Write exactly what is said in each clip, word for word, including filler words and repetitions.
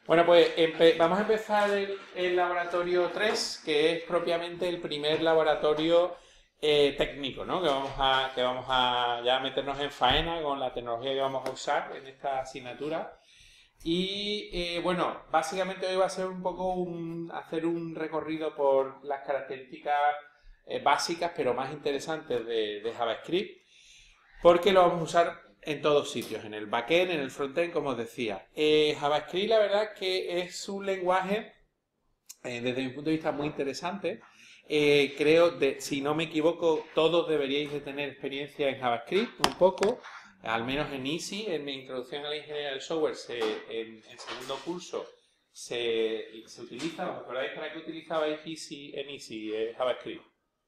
Bueno, pues vamos a empezar el, el laboratorio tres, que es propiamente el primer laboratorio eh, técnico, ¿no? Que vamos a, que vamos a ya meternos en faena con la tecnología que vamos a usar en esta asignatura. Y eh, bueno, básicamente hoy va a ser un poco un, hacer un recorrido por las características eh, básicas, pero más interesantes de, de JavaScript, porque lo vamos a usar en todos sitios, en el backend, en el frontend, como os decía. Eh, JavaScript, la verdad que es un lenguaje, eh, desde mi punto de vista, muy interesante. Eh, creo, de, si no me equivoco, todos deberíais de tener experiencia en JavaScript, un poco, al menos en Easy, en mi introducción a la ingeniería del software, se, en el segundo curso, se, se utiliza. ¿Os acordáis para qué utilizabais Easy en Easy, eh, JavaScript?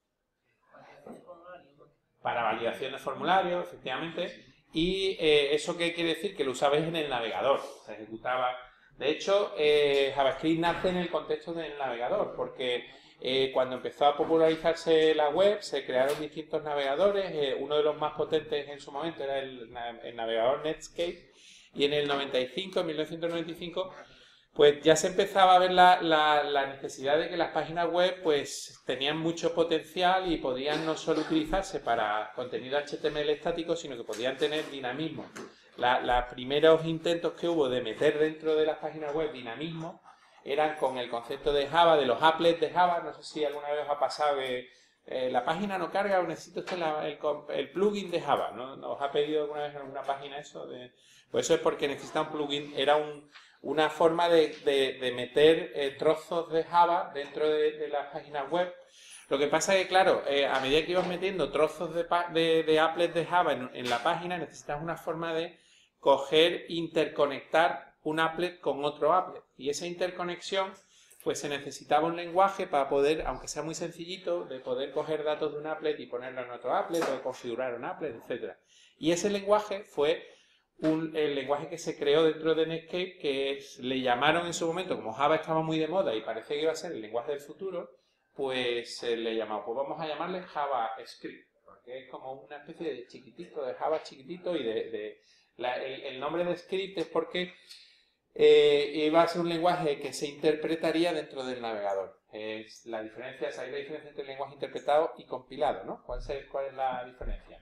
Para validación de formularios, efectivamente. ¿Y eh, eso qué quiere decir? Que lo usabais en el navegador, se ejecutaba. De hecho, eh, JavaScript nace en el contexto del navegador, porque eh, cuando empezó a popularizarse la web, se crearon distintos navegadores. Eh, uno de los más potentes en su momento era el, el navegador Netscape, y en el noventa y cinco, en mil novecientos noventa y cinco, pues ya se empezaba a ver la, la, la necesidad de que las páginas web pues tenían mucho potencial y podían no solo utilizarse para contenido H T M L estático, sino que podían tener dinamismo. Los primeros intentos que hubo de meter dentro de las páginas web dinamismo eran con el concepto de Java, de los applets de Java. No sé si alguna vez os ha pasado que eh, la página no carga o necesito usted la, el, el plugin de Java, ¿no? ¿Os ha pedido alguna vez en alguna página eso? De, pues eso es porque necesita un plugin, era un... una forma de, de, de meter eh, trozos de Java dentro de, de las páginas web. Lo que pasa es que, claro, eh, a medida que ibas metiendo trozos de, de, de applets de Java en, en la página, necesitas una forma de coger, interconectar un applet con otro applet. Y esa interconexión, pues se necesitaba un lenguaje para poder, aunque sea muy sencillito, de poder coger datos de un applet y ponerlo en otro applet, o configurar un applet, etcétera. Y ese lenguaje fue Un, el lenguaje que se creó dentro de Netscape, que es, le llamaron en su momento, como Java estaba muy de moda y parecía que iba a ser el lenguaje del futuro, pues eh, le llamamos, pues vamos a llamarle JavaScript, porque es como una especie de chiquitito, de Java chiquitito, y de, de la, el, el nombre de script es porque eh, iba a ser un lenguaje que se interpretaría dentro del navegador. Es la diferencia, ¿sabéis la diferencia entre el lenguaje interpretado y compilado, ¿no? ¿Cuál es, cuál es la diferencia?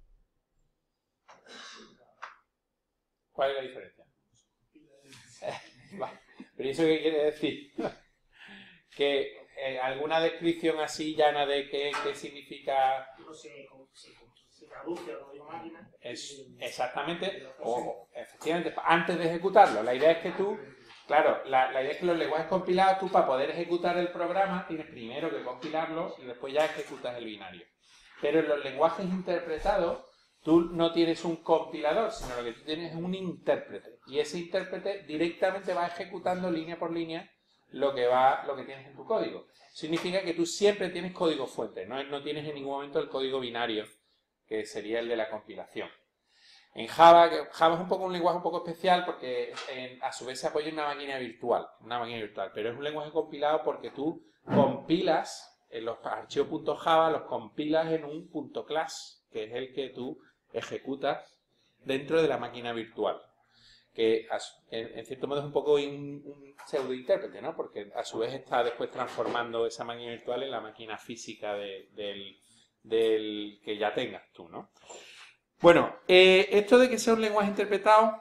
¿Cuál es la diferencia? ¿Pero eso qué quiere decir? Que eh, alguna descripción así llana de qué, qué significa... No se, se, se traduce a código máquina. Es, exactamente, o efectivamente, antes de ejecutarlo. La idea es que tú, claro, la, la idea es que los lenguajes compilados, tú para poder ejecutar el programa, tienes primero que compilarlo y después ya ejecutas el binario. Pero en los lenguajes interpretados, tú no tienes un compilador, sino lo que tú tienes es un intérprete. Y ese intérprete directamente va ejecutando línea por línea lo que va, lo que tienes en tu código. Significa que tú siempre tienes código fuente, no, no tienes en ningún momento el código binario, que sería el de la compilación. En Java, Java es un poco un lenguaje un poco especial porque en, a su vez se apoya en una máquina virtual, una máquina virtual, pero es un lenguaje compilado porque tú compilas en los archivos .java, los compilas en un .class, que es el que tú ejecutas dentro de la máquina virtual, que en cierto modo es un poco un, un pseudo intérprete, ¿no? Porque a su vez está después transformando esa máquina virtual en la máquina física de, del, del que ya tengas tú, ¿no? Bueno, eh, esto de que sea un lenguaje interpretado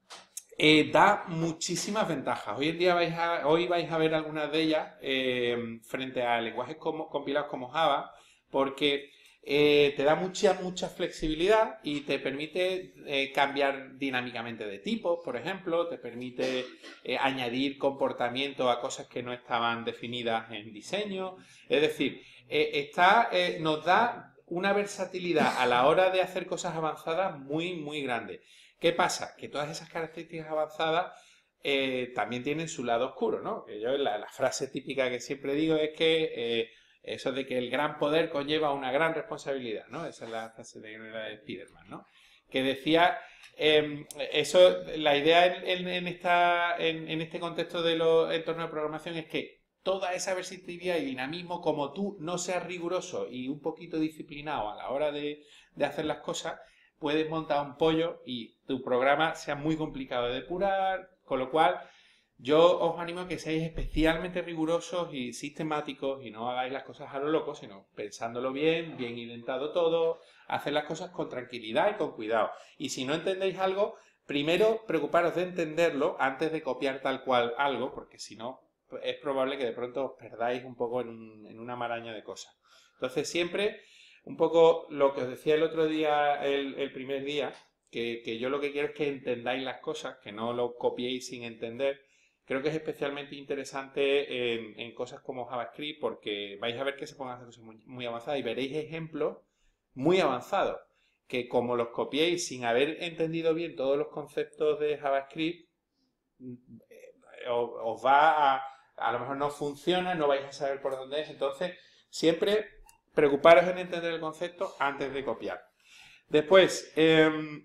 eh, da muchísimas ventajas. Hoy en día vais a, hoy vais a ver algunas de ellas eh, frente a lenguajes como, compilados como Java, porque Eh, te da mucha, mucha flexibilidad y te permite eh, cambiar dinámicamente de tipo, por ejemplo, te permite eh, añadir comportamiento a cosas que no estaban definidas en diseño. Es decir, eh, está, eh, nos da una versatilidad a la hora de hacer cosas avanzadas muy, muy grande. ¿Qué pasa? Que todas esas características avanzadas eh, también tienen su lado oscuro, ¿no? Que yo, la, la frase típica que siempre digo es que eh, eso de que el gran poder conlleva una gran responsabilidad, ¿no? Esa es la frase de, de Spiderman, ¿no? Que decía, eh, eso, la idea en, en, en, esta, en, en este contexto de los entornos de programación es que toda esa versatilidad y dinamismo, como tú no seas riguroso y un poquito disciplinado a la hora de, de hacer las cosas, puedes montar un pollo y tu programa sea muy complicado de depurar, con lo cual yo os animo a que seáis especialmente rigurosos y sistemáticos y no hagáis las cosas a lo loco, sino pensándolo bien, bien indentado todo, hacer las cosas con tranquilidad y con cuidado. Y si no entendéis algo, primero preocuparos de entenderlo antes de copiar tal cual algo, porque si no, es probable que de pronto os perdáis un poco en, un, en una maraña de cosas. Entonces siempre, un poco lo que os decía el otro día, el, el primer día, que, que yo lo que quiero es que entendáis las cosas, que no lo copiéis sin entender. Creo que es especialmente interesante en, en cosas como JavaScript porque vais a ver que se pueden hacer cosas muy, muy avanzadas y veréis ejemplos muy avanzados que como los copiéis sin haber entendido bien todos los conceptos de JavaScript, os, os va a... a lo mejor no funciona, no vais a saber por dónde es. Entonces, siempre preocuparos en entender el concepto antes de copiar. Después, eh,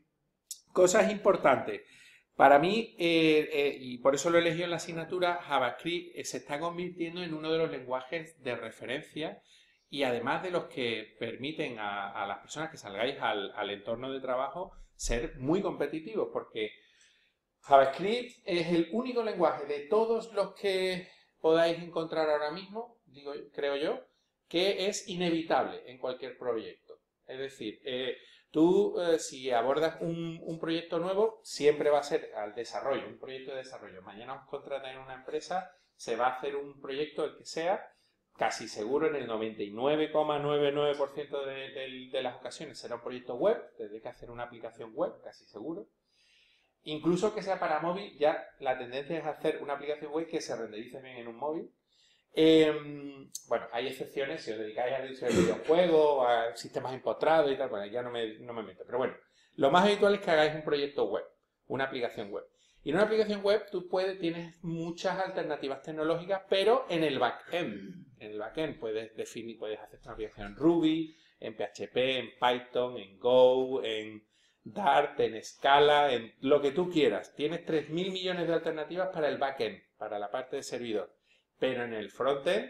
cosas importantes. Para mí, eh, eh, y por eso lo he elegido en la asignatura, JavaScript eh, se está convirtiendo en uno de los lenguajes de referencia y además de los que permiten a, a las personas que salgáis al, al entorno de trabajo ser muy competitivos, porque JavaScript es el único lenguaje de todos los que podáis encontrar ahora mismo, digo, creo yo, que es inevitable en cualquier proyecto. Es decir, eh, tú eh, si abordas un, un proyecto nuevo, siempre va a ser al desarrollo, un proyecto de desarrollo. Mañana os contratan en una empresa, se va a hacer un proyecto, el que sea, casi seguro en el noventa y nueve coma noventa y nueve por ciento de, de, de las ocasiones será un proyecto web, tendré que hacer una aplicación web, casi seguro. Incluso que sea para móvil, ya la tendencia es hacer una aplicación web que se renderice bien en un móvil. Eh, bueno, hay excepciones, si os dedicáis a diseño de videojuegos, a sistemas empotrados y tal, bueno, ya no me, no me meto. Pero bueno, lo más habitual es que hagáis un proyecto web, una aplicación web. Y en una aplicación web tú puedes, tienes muchas alternativas tecnológicas, pero en el backend. En el backend puedes definir, puedes hacer una aplicación en Ruby, en P H P, en Python, en Go, en Dart, en Scala, en lo que tú quieras. Tienes tres mil millones de alternativas para el backend, para la parte de servidor. Pero en el frontend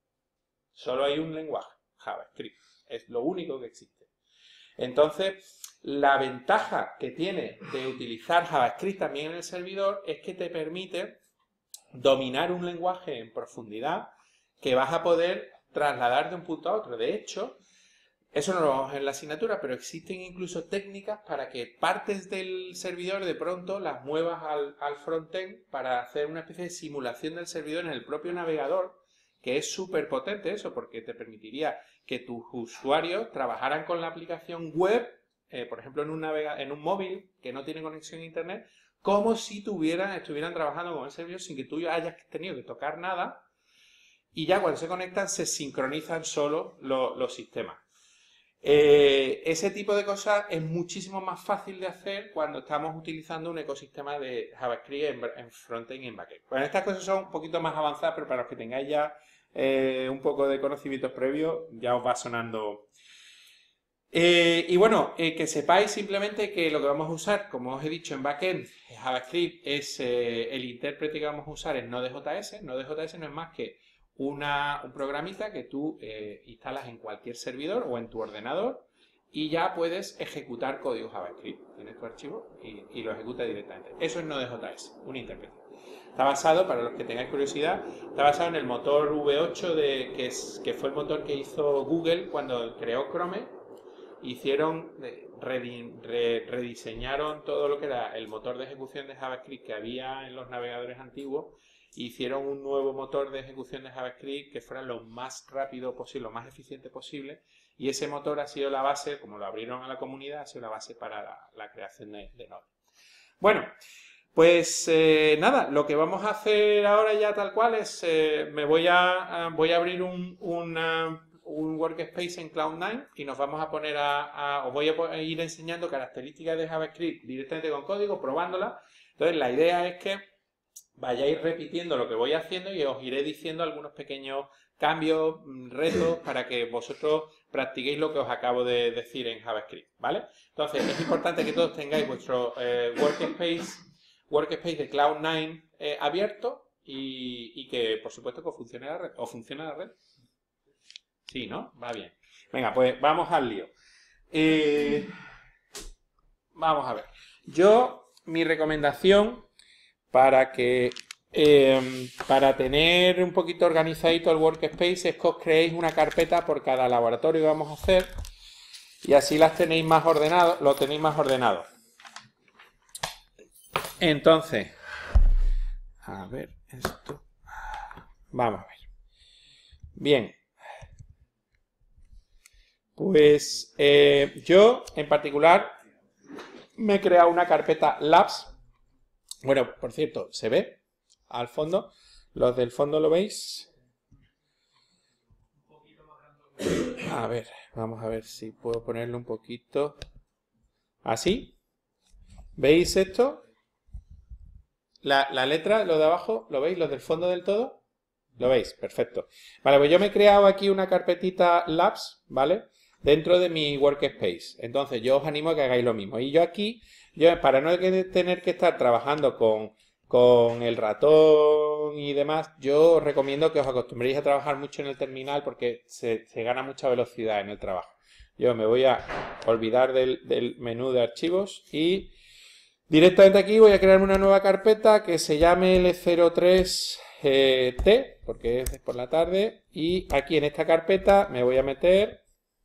solo hay un lenguaje, JavaScript. Es lo único que existe. Entonces, la ventaja que tiene de utilizar JavaScript también en el servidor es que te permite dominar un lenguaje en profundidad que vas a poder trasladar de un punto a otro. De hecho, eso no lo vamos a ver en la asignatura, pero existen incluso técnicas para que partes del servidor de pronto las muevas al, al frontend para hacer una especie de simulación del servidor en el propio navegador, que es súper potente eso, porque te permitiría que tus usuarios trabajaran con la aplicación web, eh, por ejemplo en un, navega en un móvil que no tiene conexión a internet, como si tuvieran, estuvieran trabajando con el servidor sin que tú hayas tenido que tocar nada, y ya cuando se conectan se sincronizan solo lo, los sistemas. Eh, ese tipo de cosas es muchísimo más fácil de hacer cuando estamos utilizando un ecosistema de JavaScript en, en frontend y en backend. Bueno, estas cosas son un poquito más avanzadas, pero para los que tengáis ya eh, un poco de conocimientos previos, ya os va sonando. Eh, y bueno, eh, que sepáis simplemente que lo que vamos a usar, como os he dicho, en backend, JavaScript, es eh, el intérprete que vamos a usar en Node.js. Node.js no es más que Una, un programita que tú eh, instalas en cualquier servidor o en tu ordenador y ya puedes ejecutar código JavaScript. Tienes tu archivo y, y lo ejecuta directamente. Eso es Node.js, un intérprete. Está basado, para los que tengáis curiosidad, está basado en el motor V ocho, de, que, es, que fue el motor que hizo Google cuando creó Chrome. Hicieron, rediseñaron todo lo que era el motor de ejecución de JavaScript que había en los navegadores antiguos. Hicieron un nuevo motor de ejecución de JavaScript que fuera lo más rápido posible, lo más eficiente posible, y ese motor ha sido la base, como lo abrieron a la comunidad, ha sido la base para la, la creación de, de Node. Bueno, pues eh, nada, lo que vamos a hacer ahora ya tal cual es, eh, me voy a, a, voy a abrir un, una, un workspace en Cloud nine y nos vamos a poner a, a, os voy a ir enseñando características de JavaScript directamente con código, probándola. Entonces la idea es que vayáis repitiendo lo que voy haciendo y os iré diciendo algunos pequeños cambios, retos, para que vosotros practiquéis lo que os acabo de decir en JavaScript, ¿vale? Entonces, es importante que todos tengáis vuestro eh, workspace, workspace de Cloud nine eh, abierto y, y que, por supuesto, que os funcione la red. ¿Os funciona la red? Sí, ¿no? Va bien. Venga, pues vamos al lío. Eh, vamos a ver. Yo, mi recomendación para que eh, para tener un poquito organizadito el workspace es que os creéis una carpeta por cada laboratorio que vamos a hacer y así las tenéis más ordenado, lo tenéis más ordenado. Entonces, a ver, esto. Vamos a ver. Bien. Pues eh, yo, en particular, me he creado una carpeta Labs. Bueno, por cierto, se ve al fondo. Los del fondo lo veis. A ver, vamos a ver si puedo ponerlo un poquito. Así. ¿Veis esto? La, la letra, lo de abajo, ¿lo veis? ¿Los del fondo del todo? ¿Lo veis? Perfecto. Vale, pues yo me he creado aquí una carpetita Labs, ¿vale? Dentro de mi workspace. Entonces yo os animo a que hagáis lo mismo. Y yo aquí, yo para no tener que estar trabajando con, con el ratón y demás, yo os recomiendo que os acostumbréis a trabajar mucho en el terminal porque se, se gana mucha velocidad en el trabajo. Yo me voy a olvidar del, del menú de archivos y directamente aquí voy a crear una nueva carpeta que se llame L cero tres T, porque es por la tarde, y aquí en esta carpeta me voy a meter.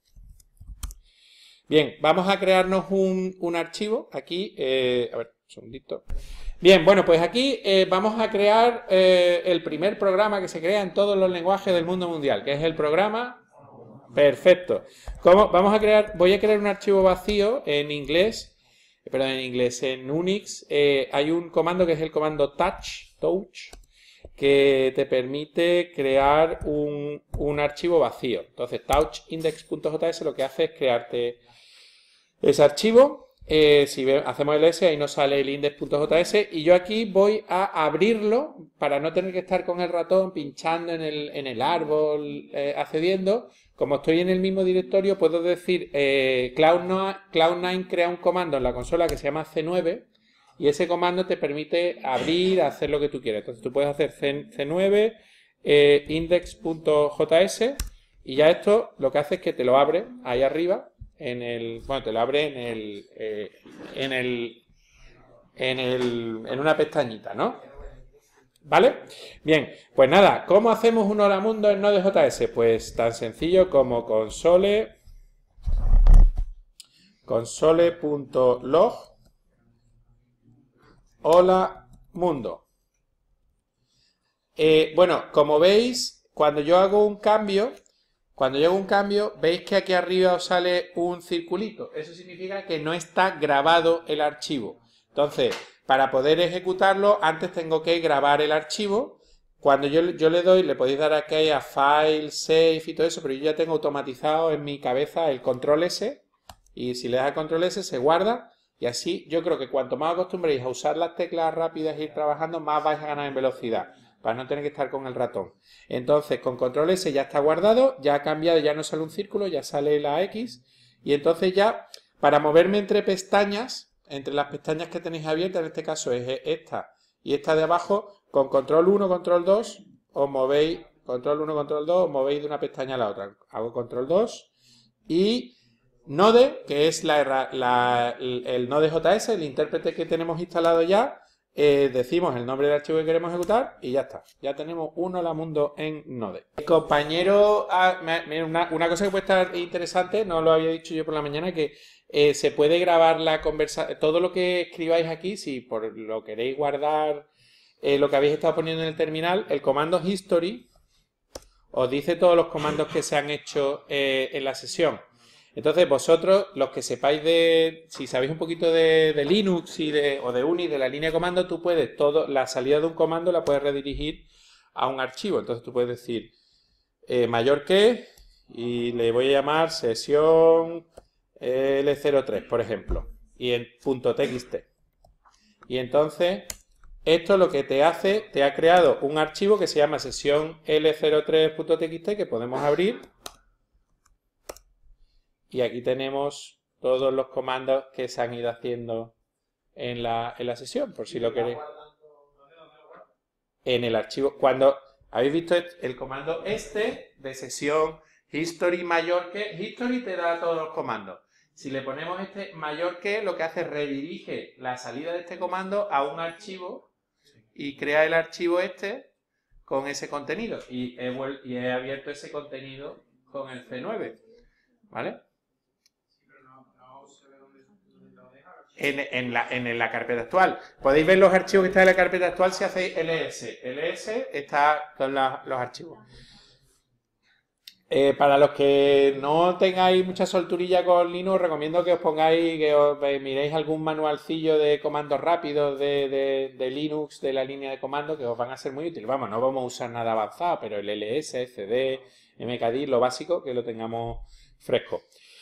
Bien, vamos a crearnos un, un archivo aquí, eh, a ver, un segundito. Bien, bueno, pues aquí eh, vamos a crear eh, el primer programa que se crea en todos los lenguajes del mundo mundial, que es el programa. Perfecto. ¿Cómo? Vamos a crear, voy a crear un archivo vacío en inglés, perdón, en inglés, en Unix. Eh, hay un comando que es el comando touch, touch, que te permite crear un, un archivo vacío. Entonces, touchindex.js lo que hace es crearte ese archivo. Eh, si ve, hacemos el S, ahí nos sale el index.js y yo aquí voy a abrirlo para no tener que estar con el ratón pinchando en el, en el árbol, eh, accediendo. Como estoy en el mismo directorio, puedo decir eh, Cloud nueve crea un comando en la consola que se llama C nueve y ese comando te permite abrir, hacer lo que tú quieras. Entonces tú puedes hacer C nueve eh, index.js y ya esto lo que hace es que te lo abre ahí arriba. En el, bueno, te lo abre en el, eh, en el, en el, en una pestañita, ¿no? ¿Vale? Bien, pues nada, ¿cómo hacemos un hola mundo en Node.js? Pues tan sencillo como console, console.log, hola mundo. Eh, bueno, como veis, cuando yo hago un cambio, Cuando yo hago un cambio, veis que aquí arriba os sale un circulito. Eso significa que no está grabado el archivo. Entonces, para poder ejecutarlo, antes tengo que grabar el archivo. Cuando yo, yo le doy, le podéis dar aquí a File, Save y todo eso, pero yo ya tengo automatizado en mi cabeza el control S. Y si le das al control S, se guarda. Y así, yo creo que cuanto más acostumbréis a usar las teclas rápidas e ir trabajando, más vais a ganar en velocidad, para no tener que estar con el ratón. Entonces, con control S ya está guardado, ya ha cambiado, ya no sale un círculo, ya sale la X. Y entonces ya, para moverme entre pestañas, entre las pestañas que tenéis abiertas, en este caso es esta y esta de abajo, con control uno, control dos, os movéis, control uno, control dos, os movéis de una pestaña a la otra. Hago control dos y Node, que es la, la, el Node.js, el intérprete que tenemos instalado ya, eh, decimos el nombre del archivo que queremos ejecutar y ya está. Ya tenemos un hola mundo en Node. El compañero, ah, una, una cosa que puede estar interesante, no lo había dicho yo por la mañana, que eh, se puede grabar la conversación, todo lo que escribáis aquí, si por lo queréis guardar eh, lo que habéis estado poniendo en el terminal, el comando history os dice todos los comandos que se han hecho eh, en la sesión. Entonces vosotros, los que sepáis de, si sabéis un poquito de, de Linux y de, o de Unix, de la línea de comando, tú puedes, todo, la salida de un comando la puedes redirigir a un archivo. Entonces tú puedes decir eh, mayor que y le voy a llamar sesión L cero tres, por ejemplo, y en .txt. Y entonces esto lo que te hace, te ha creado un archivo que se llama sesión L cero tres.txt que podemos abrir. Y aquí tenemos todos los comandos que se han ido haciendo en la, en la sesión, por si lo queréis. En el archivo, cuando habéis visto el comando este de sesión history mayor que, history te da todos los comandos. Si le ponemos este mayor que, lo que hace es redirige la salida de este comando a un archivo y crea el archivo este con ese contenido. Y he, y he abierto ese contenido con el C nueve. ¿Vale? En, en, la, en la carpeta actual. Podéis ver los archivos que están en la carpeta actual si hacéis ls. ls está con la, los archivos. Eh, para los que no tengáis mucha solturilla con Linux, recomiendo que os pongáis, que os eh, miréis algún manualcillo de comandos rápidos de, de, de Linux, de la línea de comando, que os van a ser muy útiles. Vamos, no vamos a usar nada avanzado, pero el ls, cd, mkdir, lo básico, que lo tengamos fresco.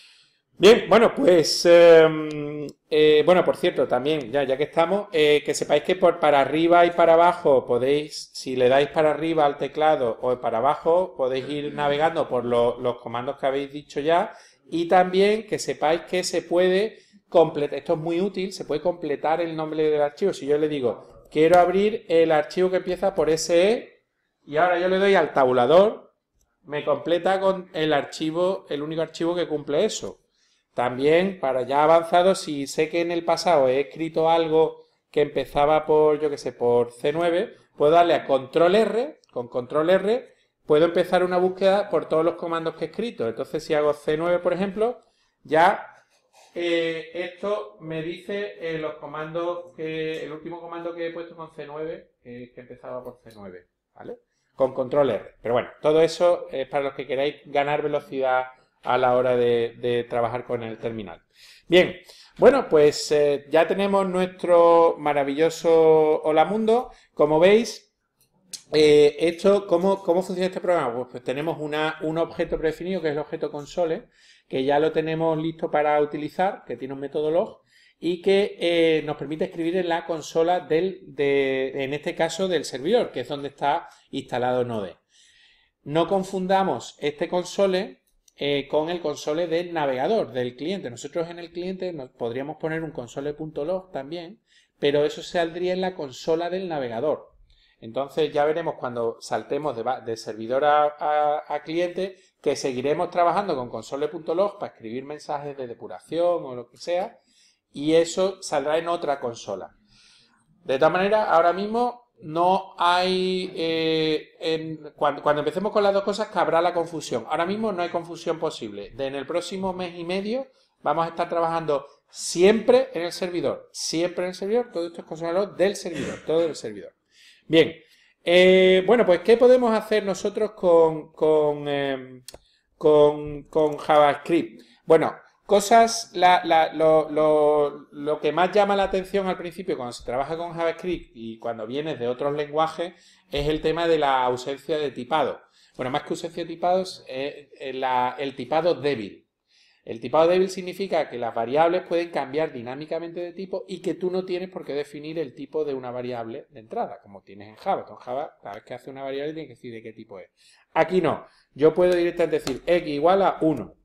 Bien, bueno, pues, eh, eh, bueno, por cierto, también, ya, ya que estamos, eh, que sepáis que por para arriba y para abajo podéis, si le dais para arriba al teclado o para abajo, podéis ir navegando por lo, los comandos que habéis dicho ya, y también que sepáis que se puede completar, esto es muy útil, se puede completar el nombre del archivo. Si yo le digo, quiero abrir el archivo que empieza por S E, y ahora yo le doy al tabulador, me completa con el archivo, el único archivo que cumple eso. También, para ya avanzado, si sé que en el pasado he escrito algo que empezaba por, yo que sé, por C nueve, puedo darle a control R, con control R, puedo empezar una búsqueda por todos los comandos que he escrito. Entonces, si hago C nueve, por ejemplo, ya eh, esto me dice eh, los comandos, que el último comando que he puesto con C nueve, eh, que empezaba por C nueve, ¿vale? Con control R. Pero bueno, todo eso es para los que queráis ganar velocidad a la hora de, de trabajar con el terminal. Bien, bueno, pues eh, ya tenemos nuestro maravilloso Hola Mundo. Como veis, eh, esto, ¿cómo, ¿cómo funciona este programa? Pues, pues tenemos una, un objeto predefinido, que es el objeto console, que ya lo tenemos listo para utilizar, que tiene un método log, y que eh, nos permite escribir en la consola del, de, en este caso, del servidor, que es donde está instalado Node. No confundamos este console Eh, con el console del navegador, del cliente. Nosotros en el cliente nos podríamos poner un console.log también, pero eso saldría en la consola del navegador. Entonces ya veremos cuando saltemos de, de servidor a, a, a cliente que seguiremos trabajando con console.log para escribir mensajes de depuración o lo que sea, y eso saldrá en otra consola. De todas maneras, ahora mismo no hay, eh, en, cuando, cuando empecemos con las dos cosas cabrá la confusión. Ahora mismo no hay confusión posible. De en el próximo mes y medio vamos a estar trabajando siempre en el servidor. Siempre en el servidor. Todo esto es consolado del servidor. Todo del servidor. Bien. Eh, bueno, pues ¿qué podemos hacer nosotros con, con, eh, con, con JavaScript? Bueno, cosas, la, la, lo, lo, lo que más llama la atención al principio cuando se trabaja con JavaScript y cuando vienes de otros lenguajes es el tema de la ausencia de tipado. Bueno, más que ausencia de tipados, es la, el tipado débil. El tipado débil significa que las variables pueden cambiar dinámicamente de tipo y que tú no tienes por qué definir el tipo de una variable de entrada, como tienes en Java. En Java, cada vez que hace una variable tienes que decir de qué tipo es. Aquí no. Yo puedo directamente decir x igual a uno.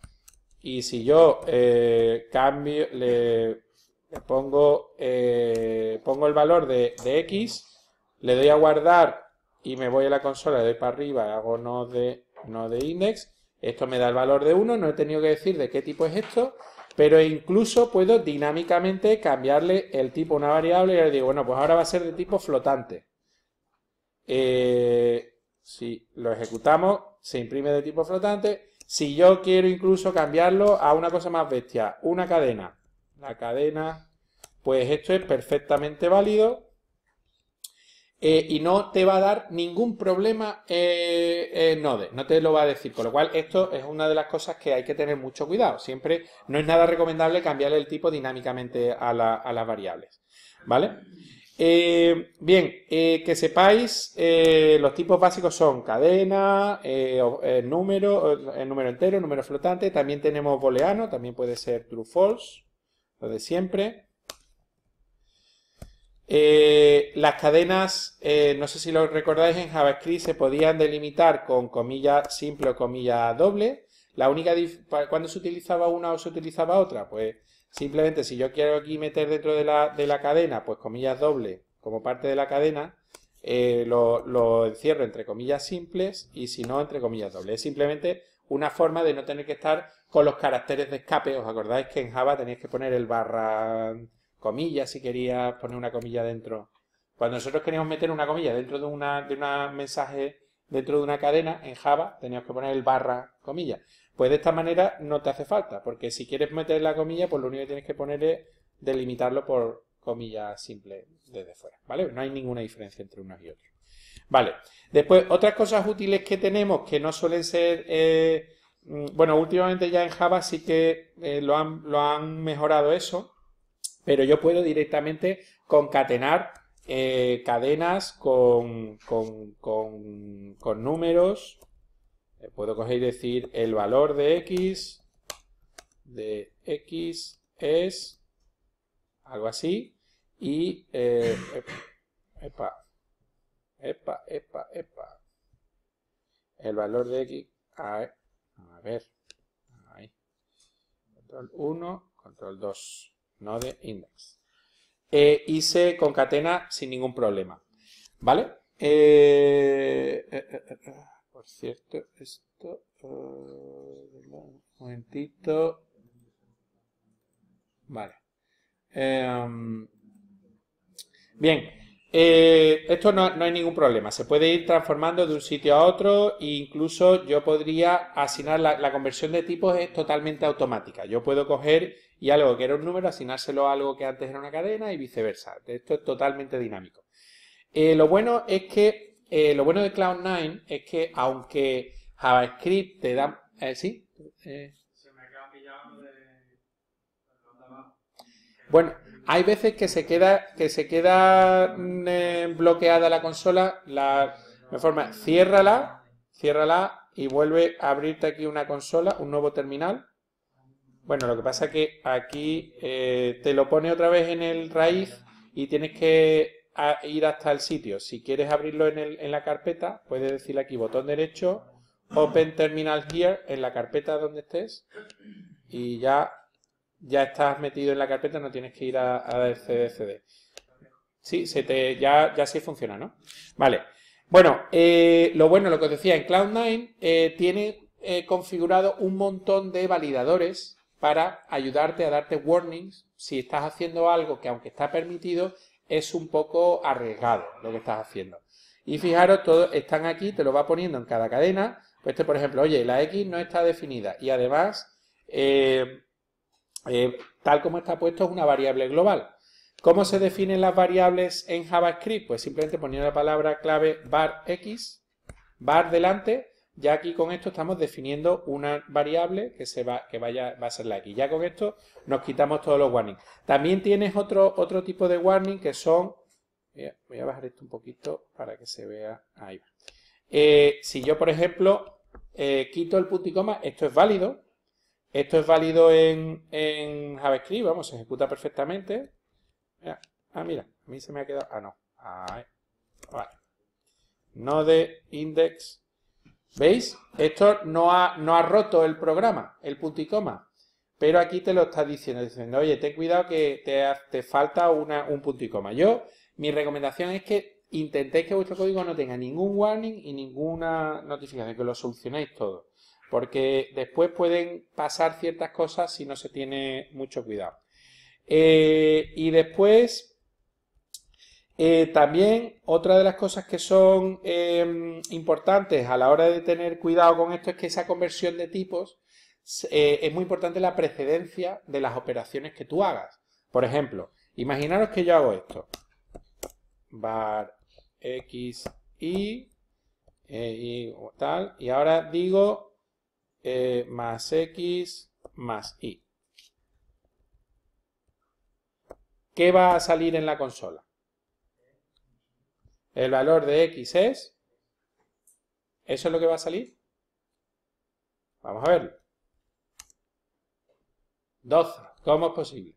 Y si yo eh, cambio, le, le pongo, eh, pongo el valor de, de x, le doy a guardar y me voy a la consola, le doy para arriba, hago no de, no de index, esto me da el valor de uno, no he tenido que decir de qué tipo es esto, pero incluso puedo dinámicamente cambiarle el tipo a una variable y le digo, bueno, pues ahora va a ser de tipo flotante. Eh, si lo ejecutamos, se imprime de tipo flotante. Si yo quiero incluso cambiarlo a una cosa más bestia, una cadena, la cadena, pues esto es perfectamente válido eh, y no te va a dar ningún problema eh, eh, Node, no te lo va a decir, con lo cual esto es una de las cosas que hay que tener mucho cuidado. Siempre no es nada recomendable cambiarle el tipo dinámicamente a, la, a las variables, ¿vale? Eh, bien, eh, que sepáis, eh, los tipos básicos son cadena, eh, eh, número, eh, número entero, número flotante. También tenemos booleano, también puede ser true, false, lo de siempre. Eh, las cadenas, eh, no sé si lo recordáis, en JavaScript se podían delimitar con comilla simple o comilla doble. La única, ¿cuándo se utilizaba una o se utilizaba otra? Pues simplemente si yo quiero aquí meter dentro de la, de la cadena, pues comillas doble como parte de la cadena, eh, lo, lo encierro entre comillas simples y si no entre comillas dobles. Es simplemente una forma de no tener que estar con los caracteres de escape. ¿Os acordáis que en Java teníais que poner el barra comillas si querías poner una comilla dentro Cuando nosotros queríamos meter una comilla dentro de una de un mensaje, dentro de una cadena, en Java, teníamos que poner el barra comilla. Pues de esta manera no te hace falta, porque si quieres meter la comilla, pues lo único que tienes que poner es delimitarlo por comilla simple desde fuera, ¿vale? No hay ninguna diferencia entre unos y otros. Vale, después otras cosas útiles que tenemos que no suelen ser, eh, bueno, últimamente ya en Java sí que eh, lo, han, lo han mejorado eso, pero yo puedo directamente concatenar eh, cadenas con, con, con, con números. Eh, puedo coger y decir el valor de X, de X es algo así, y eh, epa, epa, epa, epa, el valor de X, a, a ver, ahí, control uno, control dos, node index, eh, y se concatena sin ningún problema, ¿vale? Eh, eh, eh, eh, por cierto, esto, uh, un momentito, vale. Eh, bien, eh, esto no, no hay ningún problema, se puede ir transformando de un sitio a otro e incluso yo podría asignar, la, la conversión de tipos es totalmente automática, yo puedo coger y algo que era un número, asignárselo a algo que antes era una cadena y viceversa, esto es totalmente dinámico. Eh, lo bueno es que, eh, lo bueno de Cloud nueve es que aunque JavaScript te da, eh, ¿sí? Eh, Se me queda pillado de... Bueno, hay veces que se queda, que se queda eh, bloqueada la consola, la de forma, ciérrala, ciérrala y vuelve a abrirte aquí una consola, un nuevo terminal. Bueno, lo que pasa es que aquí eh, te lo pone otra vez en el raíz y tienes que a, ir hasta el sitio. Si quieres abrirlo en, el, en la carpeta, puedes decirle aquí botón derecho, Open Terminal Here, en la carpeta donde estés y ya... ya estás metido en la carpeta, no tienes que ir a, a C D C D. Sí, se te, ya, ya sí funciona, ¿no? Vale. Bueno, eh, lo bueno, lo que os decía, en Cloud nueve eh, tiene eh, configurado un montón de validadores para ayudarte a darte warnings si estás haciendo algo que, aunque está permitido, es un poco arriesgado lo que estás haciendo. Y fijaros, todos están aquí, te lo va poniendo en cada cadena. Pues este, por ejemplo, oye, la X no está definida y además... Eh, Eh, tal como está puesto es una variable global. ¿Cómo se definen las variables en JavaScript? Pues simplemente poniendo la palabra clave var x, var delante, ya aquí con esto estamos definiendo una variable que, se va, que vaya, va a ser la X. Ya con esto nos quitamos todos los warnings. También tienes otro, otro tipo de warning que son... Voy a bajar esto un poquito para que se vea. Ahí va. Eh, si yo, por ejemplo, eh, quito el punto y coma, esto es válido. Esto es válido en, en JavaScript, vamos, se ejecuta perfectamente. Ah, mira, a mí se me ha quedado... Ah, no. Ahí. Vale. Node index. ¿Veis? Esto no ha, no ha roto el programa, el punto y coma. Pero aquí te lo está diciendo, diciendo, oye, ten cuidado que te, te falta una, un punto y coma. Yo, mi recomendación es que intentéis que vuestro código no tenga ningún warning y ninguna notificación, que lo solucionéis todo. Porque después pueden pasar ciertas cosas si no se tiene mucho cuidado. Eh, y después, eh, también otra de las cosas que son eh, importantes a la hora de tener cuidado con esto es que esa conversión de tipos eh, es muy importante la precedencia de las operaciones que tú hagas. Por ejemplo, imaginaros que yo hago esto. Var x y, eh, y tal, y ahora digo... Eh, más X más Y. ¿Qué va a salir en la consola? El valor de X es... ¿Eso es lo que va a salir? Vamos a verlo. doce. ¿Cómo es posible?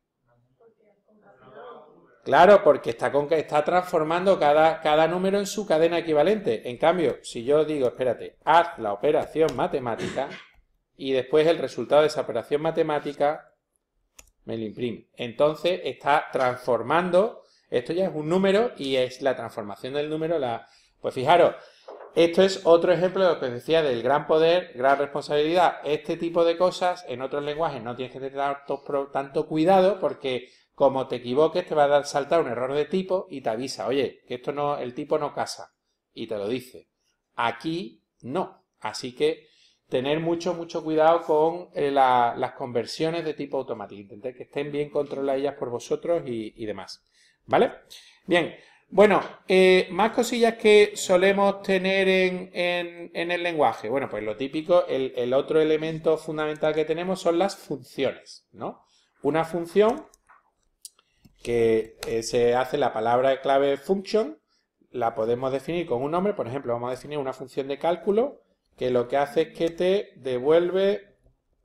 Claro, porque está, con, está transformando cada, cada número en su cadena equivalente. En cambio, si yo digo, espérate, haz la operación matemática... y después el resultado de esa operación matemática me lo imprime. Entonces está transformando, esto ya es un número y es la transformación del número. La, pues fijaros, esto es otro ejemplo de lo que os decía del gran poder, gran responsabilidad. Este tipo de cosas en otros lenguajes no tienes que tener tanto, tanto cuidado porque como te equivoques te va a dar saltar un error de tipo y te avisa, oye, que esto no, el tipo no casa, y te lo dice. Aquí no, así que tener mucho, mucho cuidado con eh, la, las conversiones de tipo automático, intentar que estén bien controladas por vosotros y, y demás, ¿vale? Bien, bueno, eh, más cosillas que solemos tener en, en, en el lenguaje. Bueno, pues lo típico, el, el otro elemento fundamental que tenemos son las funciones, ¿no? Una función que eh, se hace la palabra clave function, la podemos definir con un nombre, por ejemplo, vamos a definir una función de cálculo que lo que hace es que te devuelve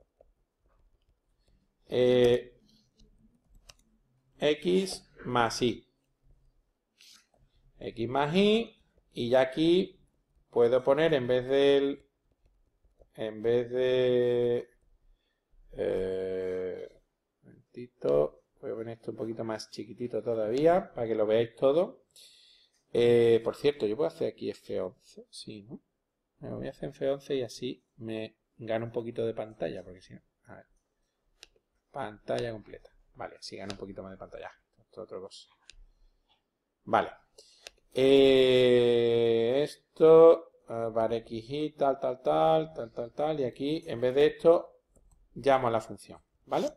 eh, x más y. X más y, y ya aquí puedo poner en vez del, en vez de, eh, un momentito, voy a poner esto un poquito más chiquitito todavía, para que lo veáis todo. Eh, por cierto, yo puedo hacer aquí F once, sí, ¿no? Me voy a hacer F once y así me gano un poquito de pantalla, porque si no, a ver, pantalla completa. Vale, así gano un poquito más de pantalla. Esto es otra cosa. Vale. Eh, esto, uh, var x y tal, tal, tal, tal, tal, tal, y aquí, en vez de esto, llamo a la función, ¿vale?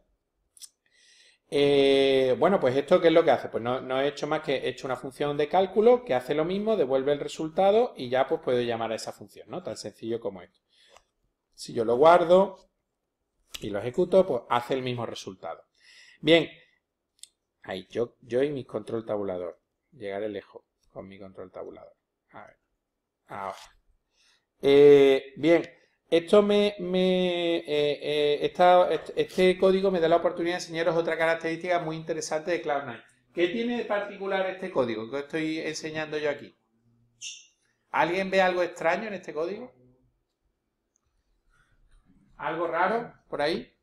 Eh, bueno, pues esto, ¿qué es lo que hace? Pues no, no he hecho más que he hecho una función de cálculo que hace lo mismo, devuelve el resultado y ya pues puedo llamar a esa función, ¿no? Tan sencillo como esto. Si yo lo guardo y lo ejecuto, pues hace el mismo resultado. Bien, ahí yo, yo y mi control tabulador. Llegaré lejos con mi control tabulador. A ver, ahora. Eh, bien. Esto me, me eh, eh, esta, este código me da la oportunidad de enseñaros otra característica muy interesante de Cloud nueve. ¿Qué tiene de particular este código que os estoy enseñando yo aquí? ¿Alguien ve algo extraño en este código? ¿Algo raro por ahí?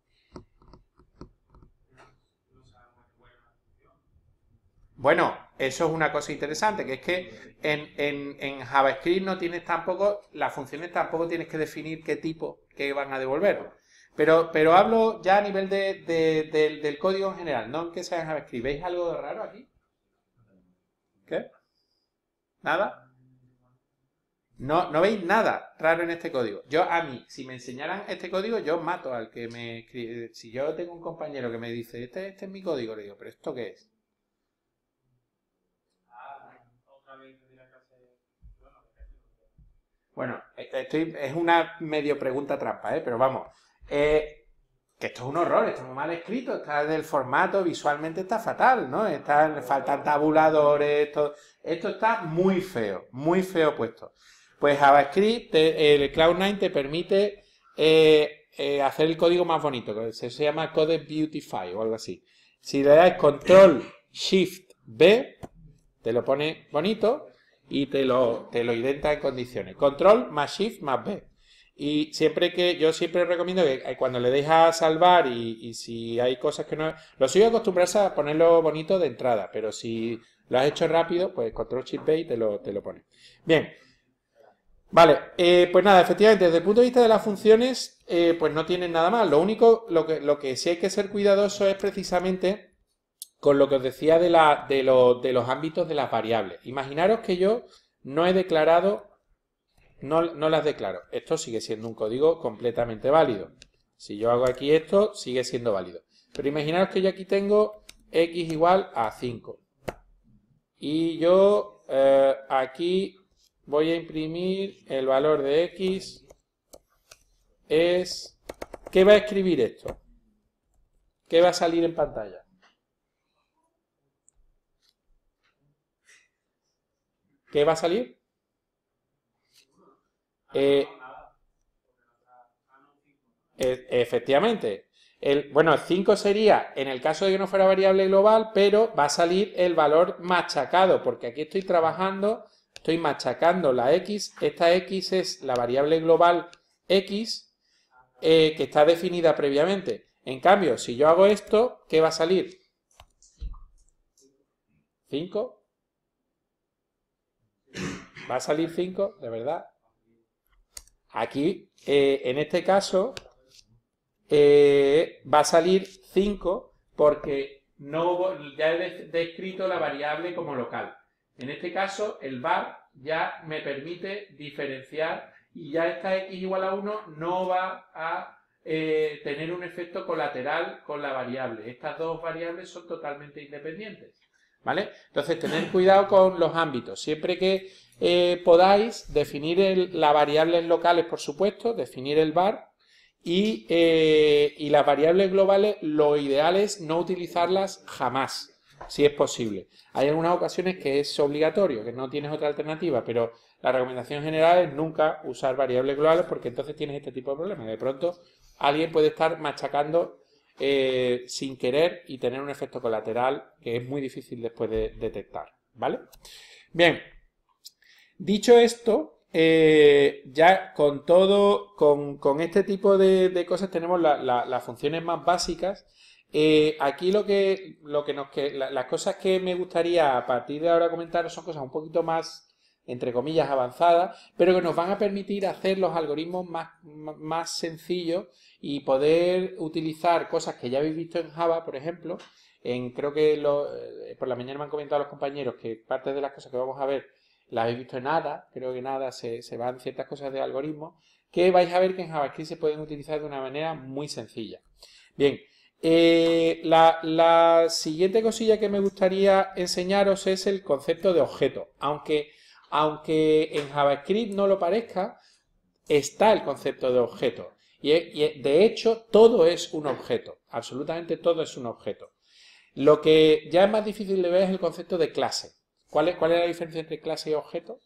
Bueno, eso es una cosa interesante, que es que en, en, en JavaScript no tienes tampoco, las funciones tampoco tienes que definir qué tipo que van a devolver. Pero, pero hablo ya a nivel de, de, de, del código en general, no en que sea en JavaScript. ¿Veis algo raro aquí? ¿Qué? ¿Nada? No, no veis nada raro en este código. Yo a mí, si me enseñaran este código, yo mato al que me escribe. Si yo tengo un compañero que me dice, este, este es mi código, le digo, ¿pero esto qué es? Bueno, estoy, es una medio pregunta trampa, ¿eh? Pero vamos, eh, que esto es un horror, esto es muy mal escrito, está del formato, visualmente está fatal, ¿no? Están, faltan tabuladores, esto, esto está muy feo, muy feo puesto. Pues JavaScript, te, el Cloud nueve te permite eh, eh, hacer el código más bonito, que se, se llama Code Beautify o algo así. Si le das Control Shift B, te lo pone bonito y te lo, te lo identa en condiciones. Control más Shift más B. Y siempre que, yo siempre recomiendo que cuando le deis a salvar y, y si hay cosas que no... Lo suyo acostumbrarse a ponerlo bonito de entrada, pero si lo has hecho rápido, pues Control Shift B y te lo, te lo pone. Bien. Vale, eh, pues nada, efectivamente, desde el punto de vista de las funciones, eh, pues no tienen nada más. Lo único, lo que, lo que sí hay que ser cuidadoso es precisamente con lo que os decía de, la, de, lo, de los ámbitos de las variables. Imaginaros que yo no he declarado, no, no las declaro. Esto sigue siendo un código completamente válido. Si yo hago aquí esto, sigue siendo válido. Pero imaginaros que yo aquí tengo x igual a cinco. Y yo eh, aquí voy a imprimir el valor de x es... ¿Qué va a escribir esto? ¿Qué va a salir en pantalla? ¿Qué va a salir? Eh, e efectivamente. El, bueno, el cinco sería en el caso de que no fuera variable global, pero va a salir el valor machacado, porque aquí estoy trabajando, estoy machacando la x. Esta x es la variable global x eh, que está definida previamente. En cambio, si yo hago esto, ¿qué va a salir? ¿cinco? ¿Va a salir cinco? ¿De verdad? Aquí, eh, en este caso, eh, va a salir cinco porque no, ya he descrito la variable como local. En este caso, el var ya me permite diferenciar y ya esta x igual a uno no va a eh, tener un efecto colateral con la variable. Estas dos variables son totalmente independientes, ¿vale? Entonces, tened cuidado con los ámbitos. Siempre que eh, podáis definir el, las variables locales, por supuesto, definir el var y, eh, y las variables globales, lo ideal es no utilizarlas jamás, si es posible. Hay algunas ocasiones que es obligatorio, que no tienes otra alternativa, pero la recomendación general es nunca usar variables globales porque entonces tienes este tipo de problemas. De pronto alguien puede estar machacando eh, sin querer y tener un efecto colateral que es muy difícil después de detectar, ¿vale? Bien, dicho esto, eh, ya con todo, con, con este tipo de, de cosas tenemos la, la, las funciones más básicas. Eh, aquí lo que, lo que nos que la, las cosas que me gustaría a partir de ahora comentaros son cosas un poquito más, entre comillas, avanzadas, pero que nos van a permitir hacer los algoritmos más, más sencillos y poder utilizar cosas que ya habéis visto en Java, por ejemplo. En, creo que lo, por la mañana me han comentado los compañeros que parte de las cosas que vamos a ver las habéis visto en Ada, creo que en Ada se, se van ciertas cosas de algoritmos, que vais a ver que en JavaScript se pueden utilizar de una manera muy sencilla. Bien, eh, la, la siguiente cosilla que me gustaría enseñaros es el concepto de objeto. Aunque, aunque en JavaScript no lo parezca, está el concepto de objeto. Y, y de hecho, todo es un objeto. Absolutamente todo es un objeto. Lo que ya es más difícil de ver es el concepto de clase. ¿Cuál es, ¿Cuál es la diferencia entre clase y objeto?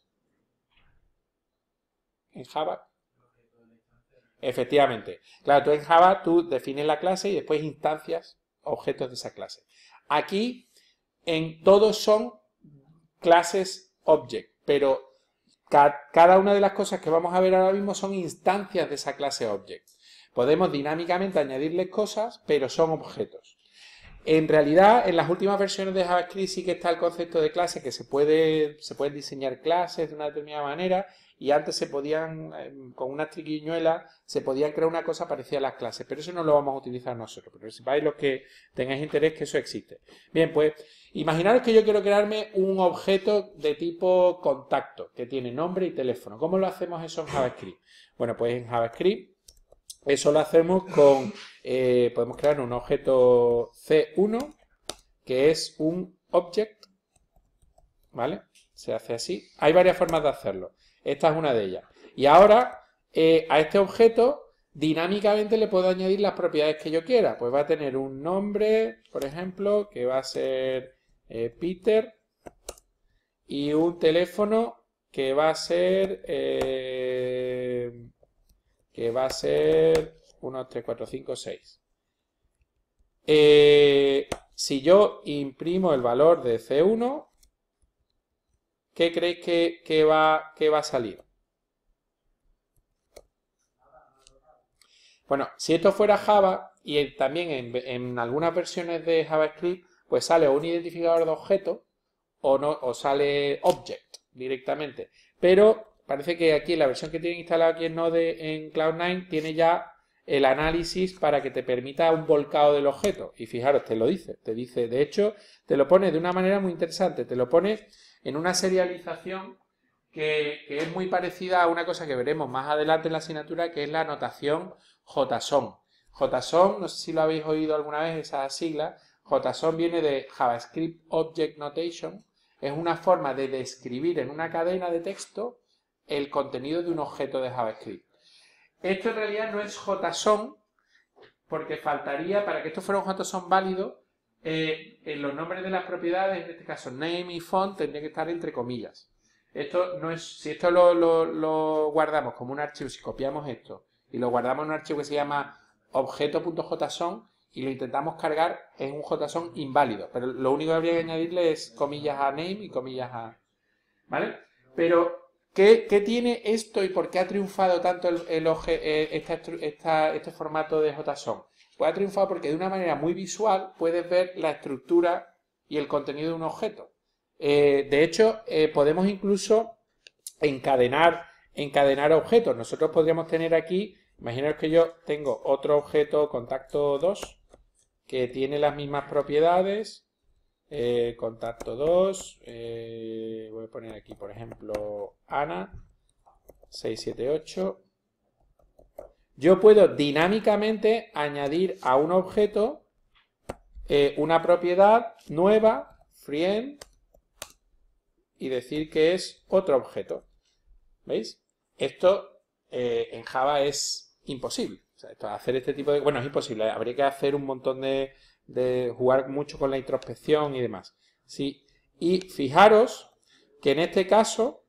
En Java. Efectivamente. Claro, tú en Java tú defines la clase y después instancias objetos de esa clase. Aquí en todos son clases object, pero ca cada una de las cosas que vamos a ver ahora mismo son instancias de esa clase object. Podemos dinámicamente añadirles cosas, pero son objetos. En realidad, en las últimas versiones de JavaScript sí que está el concepto de clase, que se puede, se pueden diseñar clases de una determinada manera y antes se podían, con unas triquiñuelas, se podían crear una cosa parecida a las clases, pero eso no lo vamos a utilizar nosotros, pero sepáis los que tengáis interés que eso existe. Bien, pues imaginaros que yo quiero crearme un objeto de tipo contacto, que tiene nombre y teléfono. ¿Cómo lo hacemos eso en JavaScript? Bueno, pues en JavaScript eso lo hacemos con, eh, podemos crear un objeto C uno, que es un object, ¿vale? Se hace así. Hay varias formas de hacerlo. Esta es una de ellas. Y ahora, eh, a este objeto, dinámicamente le puedo añadir las propiedades que yo quiera. Pues va a tener un nombre, por ejemplo, que va a ser eh, Peter, y un teléfono que va a ser... Eh, que va a ser uno, dos, tres, cuatro, cinco, seis. Eh, si yo imprimo el valor de C uno, ¿qué creéis que, que, va, que va a salir? Bueno, si esto fuera Java, y también en, en algunas versiones de JavaScript, pues sale un identificador de objeto o, no, o sale object directamente. Pero parece que aquí en la versión que tiene instalada aquí en Node en Cloud nueve tiene ya el análisis para que te permita un volcado del objeto. Y fijaros, te lo dice. Te dice, de hecho, te lo pone de una manera muy interesante. Te lo pone en una serialización que, que es muy parecida a una cosa que veremos más adelante en la asignatura, que es la notación JSON. JSON, no sé si lo habéis oído alguna vez, esa sigla. JSON viene de JavaScript Object Notation. Es una forma de describir en una cadena de texto el contenido de un objeto de JavaScript. Esto en realidad no es JSON, porque faltaría, para que esto fuera un JSON válido, eh, en los nombres de las propiedades, en este caso name y font, tendría que estar entre comillas. Esto no es, si esto lo, lo, lo guardamos como un archivo, si copiamos esto y lo guardamos en un archivo que se llama objeto.json y lo intentamos cargar, es un JSON inválido. Pero lo único que habría que añadirle es comillas a name y comillas a... ¿Vale? Pero... ¿Qué, ¿Qué tiene esto y por qué ha triunfado tanto el, el, el, esta, esta, este formato de JSON? Pues ha triunfado porque de una manera muy visual puedes ver la estructura y el contenido de un objeto. Eh, de hecho, eh, podemos incluso encadenar, encadenar objetos. Nosotros podríamos tener aquí, imaginaos que yo tengo otro objeto, contacto dos, que tiene las mismas propiedades. Eh, contacto dos. Eh, voy a poner aquí, por ejemplo, Ana. seis siete ocho. Yo puedo dinámicamente añadir a un objeto eh, una propiedad nueva, friend, y decir que es otro objeto. ¿Veis? Esto eh, en Java es imposible. O sea, esto, hacer este tipo de... Bueno, es imposible. Habría que hacer un montón de... de jugar mucho con la introspección y demás. ¿Sí? Y fijaros que en este caso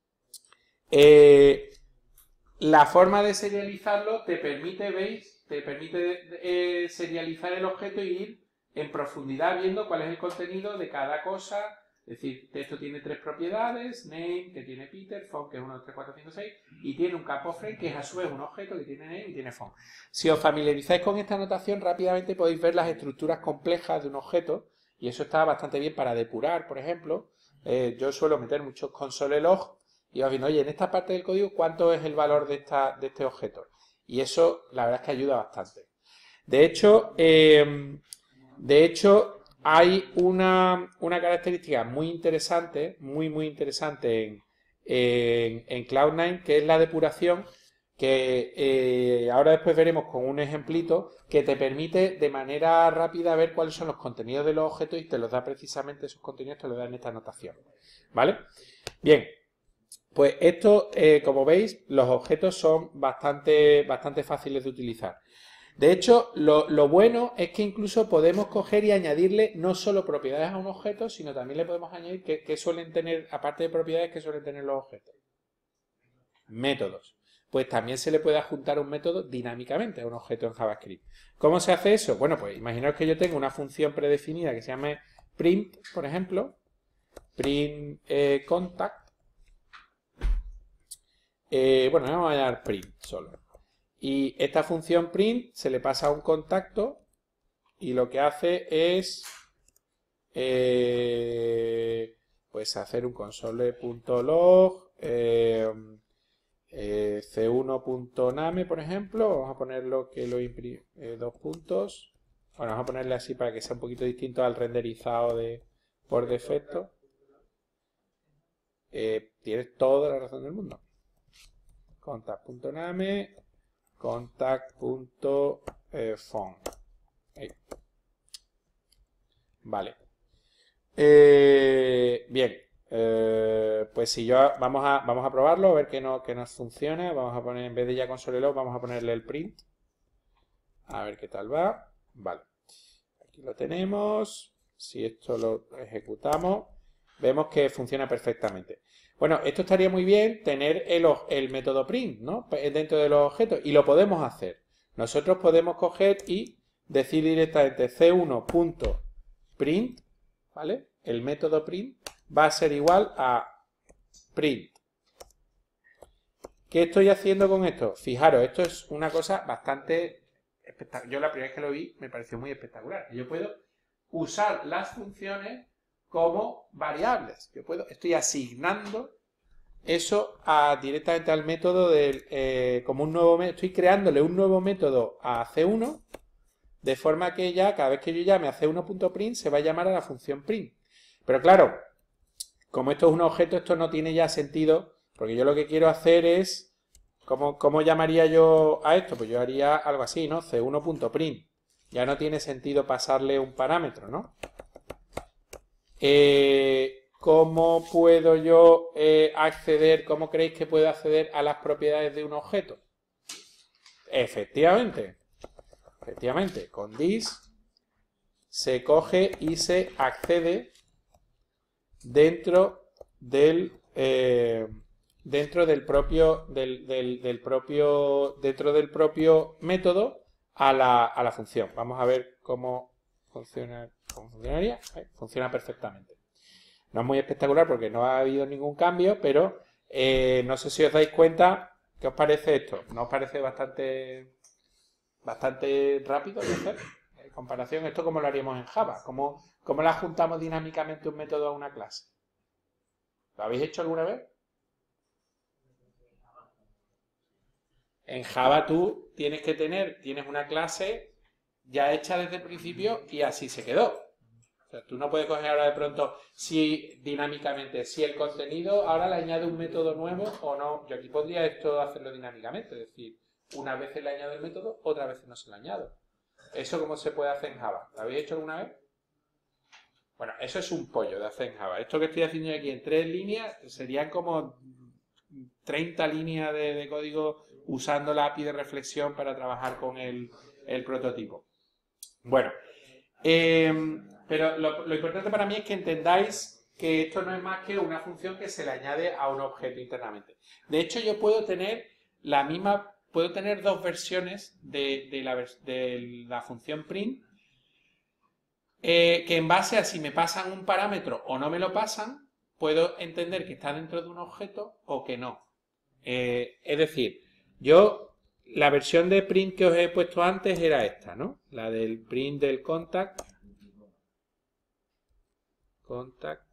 eh, la forma de serializarlo te permite, ¿veis? Te permite eh, serializar el objeto y ir en profundidad viendo cuál es el contenido de cada cosa. Es decir, esto tiene tres propiedades, name, que tiene Peter, phone, que es uno, dos, tres, cuatro, cinco, seis, y tiene un campo friend, que es a su vez un objeto que tiene name y tiene phone. Si os familiarizáis con esta notación, rápidamente podéis ver las estructuras complejas de un objeto, y eso está bastante bien para depurar, por ejemplo. Eh, yo suelo meter muchos console log, y os viendo, oye, en esta parte del código, ¿cuánto es el valor de, esta, de este objeto? Y eso, la verdad es que ayuda bastante. De hecho, eh, de hecho... Hay una, una característica muy interesante, muy muy interesante en, en, en Cloud nueve, que es la depuración, que eh, ahora después veremos con un ejemplito, que te permite de manera rápida ver cuáles son los contenidos de los objetos y te los da precisamente esos contenidos, te los da en esta notación. ¿Vale? Bien, pues esto, eh, como veis, los objetos son bastante, bastante fáciles de utilizar. De hecho, lo, lo bueno es que incluso podemos coger y añadirle no solo propiedades a un objeto, sino también le podemos añadir que, que suelen tener, aparte de propiedades, que suelen tener los objetos. Métodos. Pues también se le puede adjuntar un método dinámicamente a un objeto en JavaScript. ¿Cómo se hace eso? Bueno, pues imaginaos que yo tengo una función predefinida que se llame print, por ejemplo, print eh, contact. Eh, bueno, vamos a llamar print solo. Y esta función print se le pasa a un contacto y lo que hace es eh, pues hacer un console.log eh, eh, c uno punto name, por ejemplo. Vamos a ponerlo que lo imprime eh, dos puntos. Bueno, vamos a ponerle así para que sea un poquito distinto al renderizado de por defecto. Eh, tienes toda la razón del mundo. Contact.name contact.phone. Vale. Eh, bien. Eh, pues si yo vamos a, vamos a probarlo, a ver que, no, que nos funciona. Vamos a poner, en vez de ya console log, vamos a ponerle el print. A ver qué tal va. Vale. Aquí lo tenemos. Si esto lo ejecutamos, vemos que funciona perfectamente. Bueno, esto estaría muy bien tener el, el método print, ¿no? Dentro de los objetos, y lo podemos hacer. Nosotros podemos coger y decir directamente c uno punto print, ¿vale? El método print va a ser igual a print. ¿Qué estoy haciendo con esto? Fijaros, esto es una cosa bastante espectacular. Yo la primera vez que lo vi me pareció muy espectacular. Yo puedo usar las funciones como variables. Yo puedo, estoy asignando eso a, directamente al método del, eh, como un nuevo método. Estoy creándole un nuevo método a c uno, de forma que ya, cada vez que yo llame a c uno punto print, se va a llamar a la función print. Pero claro, como esto es un objeto, esto no tiene ya sentido, porque yo lo que quiero hacer es, ¿cómo, cómo llamaría yo a esto? Pues yo haría algo así, ¿no? c uno punto print. Ya no tiene sentido pasarle un parámetro, ¿no? Eh, ¿Cómo puedo yo eh, acceder, cómo creéis que puedo acceder a las propiedades de un objeto? Efectivamente, efectivamente, con this se coge y se accede dentro del eh, dentro del propio del, del, del propio dentro del propio método a la, a la función. Vamos a ver cómo funciona, cómo funcionaría. ¿Eh? Funciona perfectamente. No es muy espectacular porque no ha habido ningún cambio, pero eh, no sé si os dais cuenta. ¿Qué os parece esto? ¿No os parece bastante bastante rápido de hacer? En comparación, ¿esto cómo lo haríamos en Java? ¿Cómo, cómo le juntamos dinámicamente un método a una clase? ¿Lo habéis hecho alguna vez? En Java tú tienes que tener, tienes una clase ya hecha desde el principio y así se quedó. O sea, tú no puedes coger ahora de pronto si dinámicamente, si el contenido ahora le añade un método nuevo o no. Yo aquí podría esto hacerlo dinámicamente, es decir, unas veces le añado el método, otras veces no se lo añado. ¿Eso cómo se puede hacer en Java? ¿Lo habéis hecho alguna vez? Bueno, eso es un pollo de hacer en Java. Esto que estoy haciendo aquí en tres líneas serían como treinta líneas de, de código usando la A P I de reflexión para trabajar con el, el prototipo. Bueno, eh, pero lo, lo importante para mí es que entendáis que esto no es más que una función que se le añade a un objeto internamente. De hecho, yo puedo tener la misma, puedo tener dos versiones de, de, la, de la función print, eh, que en base a si me pasan un parámetro o no me lo pasan, puedo entender que está dentro de un objeto o que no. Eh, es decir, yo, la versión de print que os he puesto antes era esta, ¿no? La del print del contact. Contact.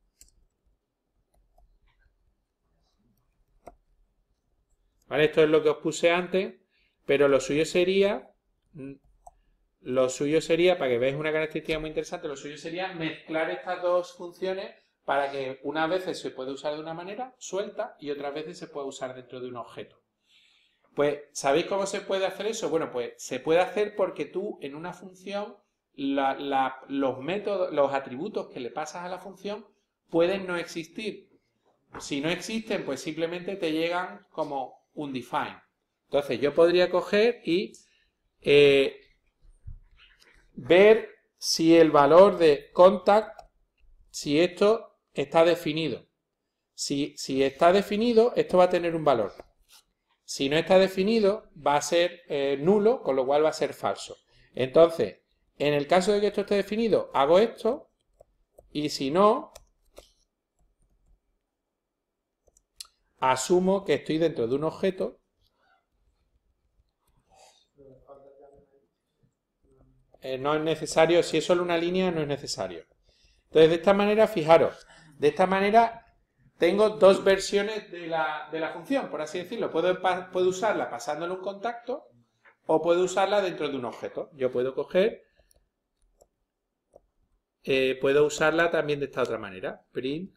Vale, esto es lo que os puse antes, pero lo suyo sería, lo suyo sería, para que veáis una característica muy interesante, lo suyo sería mezclar estas dos funciones para que unas veces se puede usar de una manera suelta y otras veces se puede usar dentro de un objeto. Pues, ¿sabéis cómo se puede hacer eso? Bueno, pues se puede hacer porque tú en una función la, la, los métodos, los atributos que le pasas a la función pueden no existir. Si no existen, pues simplemente te llegan como undefined. Entonces yo podría coger y eh, ver si el valor de contact, si esto está definido. Si, si está definido, esto va a tener un valor. Si no está definido, va a ser eh, nulo, con lo cual va a ser falso. Entonces, en el caso de que esto esté definido, hago esto, y si no, asumo que estoy dentro de un objeto. Eh, no es necesario, si es solo una línea, no es necesario. Entonces, de esta manera, fijaros, de esta manera tengo dos versiones de la, de la función, por así decirlo. Puedo, puedo usarla pasándole un contacto o puedo usarla dentro de un objeto. Yo puedo coger, eh, puedo usarla también de esta otra manera, print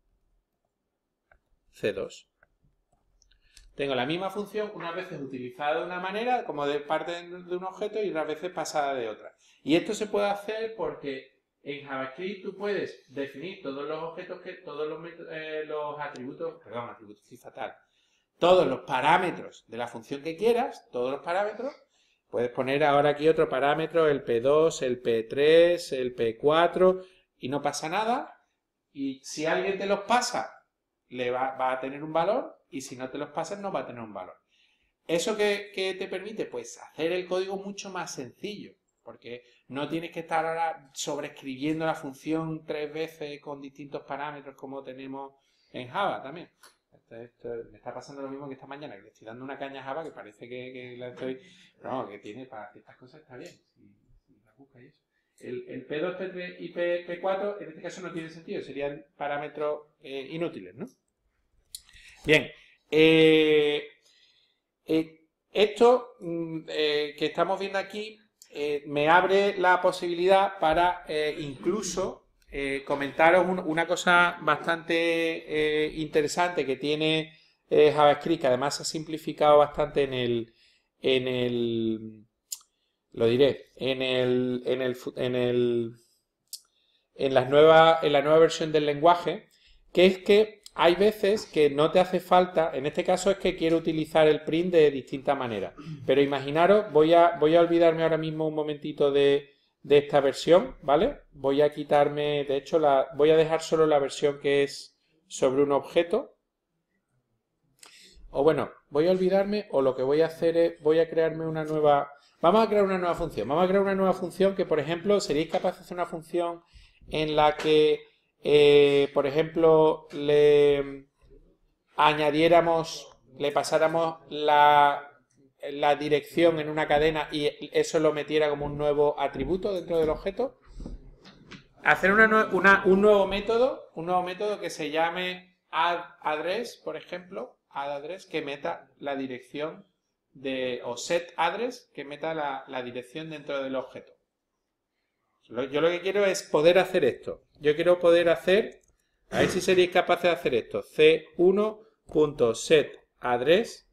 C dos. Tengo la misma función, unas veces utilizada de una manera, como de parte de un objeto, y otras veces pasada de otra. Y esto se puede hacer porque en JavaScript tú puedes definir todos los objetos, que todos los, eh, los atributos, perdón, atributos sí fatal, todos los parámetros de la función que quieras, todos los parámetros. Puedes poner ahora aquí otro parámetro, el P dos, el P tres, el P cuatro, y no pasa nada. Y si alguien te los pasa, le va, va a tener un valor, y si no te los pasas, no va a tener un valor. ¿Eso qué, qué te permite? Pues hacer el código mucho más sencillo, porque no tienes que estar ahora sobreescribiendo la función tres veces con distintos parámetros como tenemos en Java también. Esto, esto, me está pasando lo mismo que esta mañana, que le estoy dando una caña a Java que parece que, que la estoy... Pero no, que tiene para ciertas cosas está bien, si, si la buscas y eso. El, el P dos, P tres y P, P cuatro en este caso no tiene sentido, serían parámetros eh, inútiles, ¿no? Bien, eh, eh, esto eh, que estamos viendo aquí eh, me abre la posibilidad para eh, incluso eh, comentaros un, una cosa bastante eh, interesante que tiene eh, JavaScript, que además se ha simplificado bastante en el, en el, lo diré, en el, en el, en el, en la nueva, en la nueva versión del lenguaje, que es que hay veces que no te hace falta, en este caso es que quiero utilizar el print de distinta manera, pero imaginaros, voy a, voy a olvidarme ahora mismo un momentito de, de esta versión, ¿vale? Voy a quitarme, de hecho, la, voy a dejar solo la versión que es sobre un objeto, o bueno, voy a olvidarme, o lo que voy a hacer es, voy a crearme una nueva, vamos a crear una nueva función, vamos a crear una nueva función que, por ejemplo, seríais capaces de hacer una función en la que Eh, por ejemplo, le añadiéramos, le pasáramos la, la dirección en una cadena y eso lo metiera como un nuevo atributo dentro del objeto. Hacer una, una, un nuevo método, un nuevo método que se llame addAddress, por ejemplo, addAddress, que meta la dirección de, o set address que meta la, la dirección dentro del objeto. Yo lo que quiero es poder hacer esto. Yo quiero poder hacer, a ver si seréis capaces de hacer esto, c uno punto set address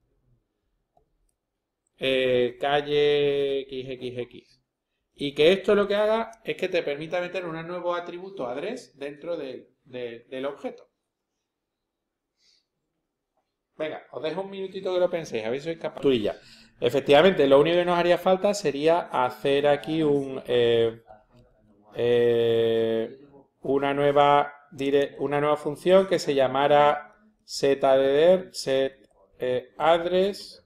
eh, calle equis equis equis. Y que esto lo que haga es que te permita meter un nuevo atributo address dentro de, de, del objeto. Venga, os dejo un minutito que lo penséis, a ver si sois capaces. Turilla. Efectivamente, lo único que nos haría falta sería hacer aquí un eh, eh, una nueva dire, una nueva función que se llamara setAddr, set eh, address.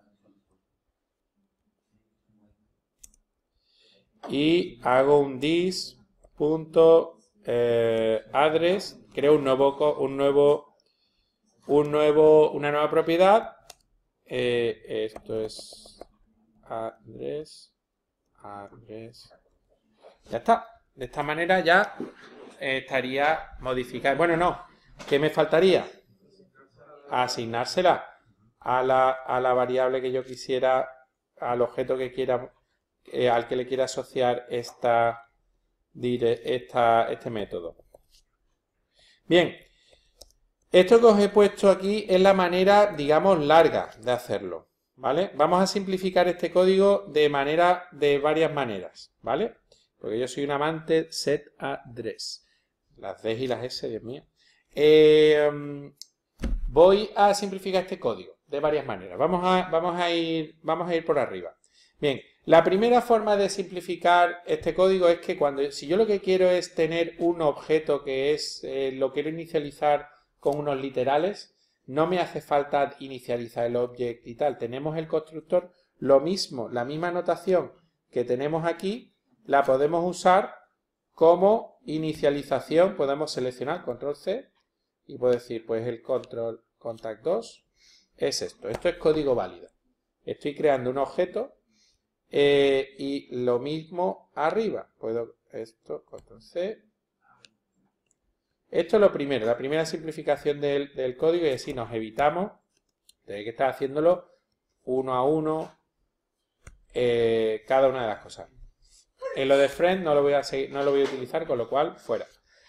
Y hago un dis punto eh, address, creo un nuevo un nuevo un nuevo una nueva propiedad. Eh, esto es address address. Ya está. De esta manera ya eh, estaría modificada. Bueno, no. ¿Qué me faltaría? Asignársela a la, a la variable que yo quisiera, al objeto que quiera. Eh, al que le quiera asociar esta, esta, este método. Bien, esto que os he puesto aquí es la manera, digamos, larga de hacerlo, ¿vale? Vamos a simplificar este código de manera, de varias maneras, ¿vale? Porque yo soy un amante de setAddress. Las D y las S, Dios mío. Eh, voy a simplificar este código de varias maneras. Vamos a, vamos a ir, vamos a ir por arriba. Bien, la primera forma de simplificar este código es que cuando, si yo lo que quiero es tener un objeto que es, eh, lo quiero inicializar con unos literales, no me hace falta inicializar el object y tal. Tenemos el constructor, lo mismo, la misma notación que tenemos aquí, la podemos usar como inicialización. Podemos seleccionar control C y puedo decir, pues el control contact dos es esto. Esto es código válido. Estoy creando un objeto. Eh, y lo mismo arriba, puedo esto, control C. Esto es lo primero, la primera simplificación del, del código, y así nos evitamos tener que estar haciéndolo uno a uno eh, cada una de las cosas. En lo de friend no lo voy a seguir, no lo voy a utilizar, con lo cual fuera.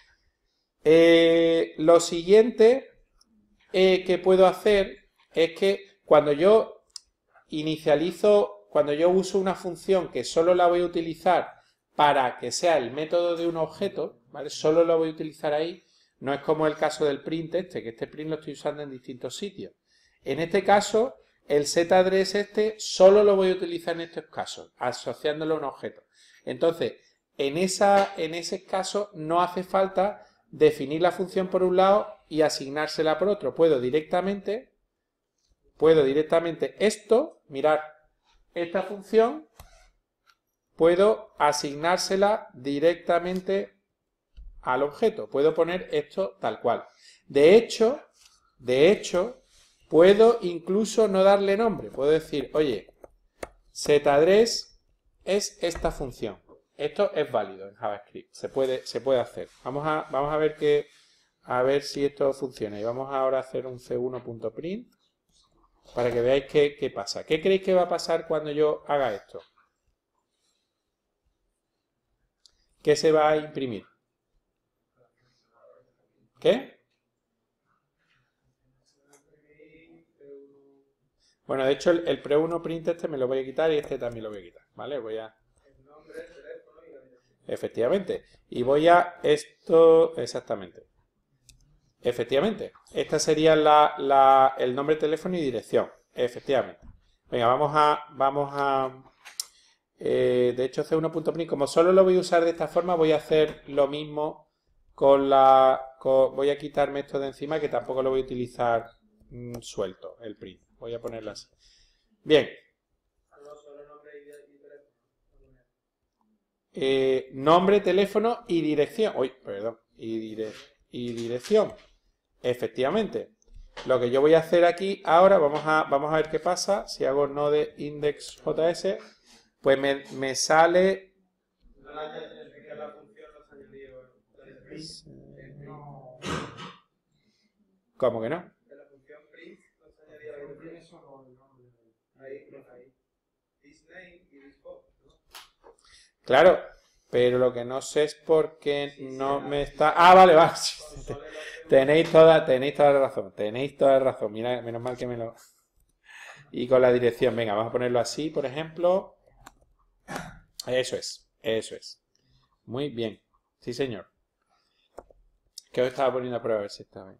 Eh, lo siguiente eh, que puedo hacer es que cuando yo inicializo Cuando yo uso una función que solo la voy a utilizar para que sea el método de un objeto, ¿vale? Solo lo voy a utilizar ahí. No es como el caso del print este, que este print lo estoy usando en distintos sitios. En este caso, el setAddress este solo lo voy a utilizar en estos casos, asociándolo a un objeto. Entonces, en, esa, en ese caso no hace falta definir la función por un lado y asignársela por otro. Puedo directamente, puedo directamente esto, mirar, esta función puedo asignársela directamente al objeto. Puedo poner esto tal cual. De hecho, de hecho, puedo incluso no darle nombre. Puedo decir, oye, setAddress es esta función. Esto es válido en JavaScript. Se puede, se puede hacer. Vamos a, vamos a ver que, a ver si esto funciona. Y vamos ahora a hacer un c uno punto print. Para que veáis qué, qué pasa. ¿Qué creéis que va a pasar cuando yo haga esto? ¿Qué se va a imprimir? ¿Qué? Bueno, de hecho el, el pre uno print este me lo voy a quitar y este también lo voy a quitar. ¿Vale? Voy a... Efectivamente. Y voy a esto... Exactamente. Efectivamente. Esta sería la, la, el nombre, teléfono y dirección. Efectivamente. Venga, vamos a... Vamos a eh, de hecho, c uno punto print, como solo lo voy a usar de esta forma, voy a hacer lo mismo con la... Con, voy a quitarme esto de encima, que tampoco lo voy a utilizar mmm, suelto, el print. Voy a ponerlo así. Bien. Eh, nombre, teléfono y dirección. Uy, perdón. Y, dire, y dirección. Efectivamente. Lo que yo voy a hacer aquí ahora, vamos a, vamos a ver qué pasa. Si hago node index.js, pues me, me sale... ¿Cómo que no? Claro, pero lo que no sé es por qué no me está... Ah, vale, vale. Tenéis toda, tenéis toda la razón. Tenéis toda la razón. Mira, menos mal que me lo... Y con la dirección, venga, vamos a ponerlo así, por ejemplo. Eso es, eso es. Muy bien. Sí, señor. Que os estaba poniendo a prueba a ver si estaba bien.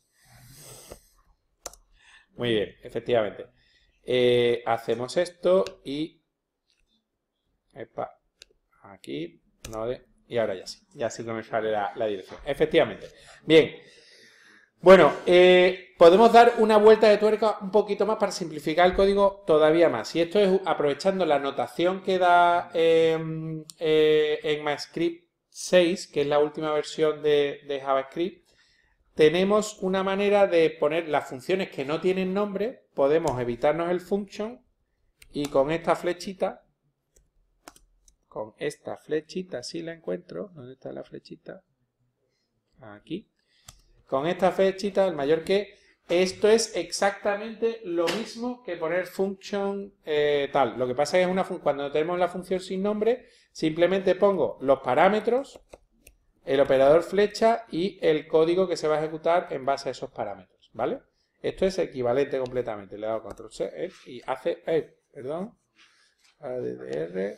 Muy bien, efectivamente. Eh, hacemos esto y... Epa, aquí, no de... Y ahora ya sí. Ya sí que me sale la, la dirección. Efectivamente. Bien. Bueno, eh, podemos dar una vuelta de tuerca un poquito más para simplificar el código todavía más. Y esto es aprovechando la notación que da eh, eh, en ECMAScript seis, que es la última versión de, de JavaScript. Tenemos una manera de poner las funciones que no tienen nombre. Podemos evitarnos el function y con esta flechita, con esta flechita, si la encuentro, ¿dónde está la flechita? Aquí. Con esta flechita, el mayor que, esto es exactamente lo mismo que poner function eh, tal. Lo que pasa es que una cuando tenemos la función sin nombre, simplemente pongo los parámetros, el operador flecha y el código que se va a ejecutar en base a esos parámetros, ¿vale? Esto es equivalente completamente. Le he dado control C eh, y hace, eh, perdón, addr,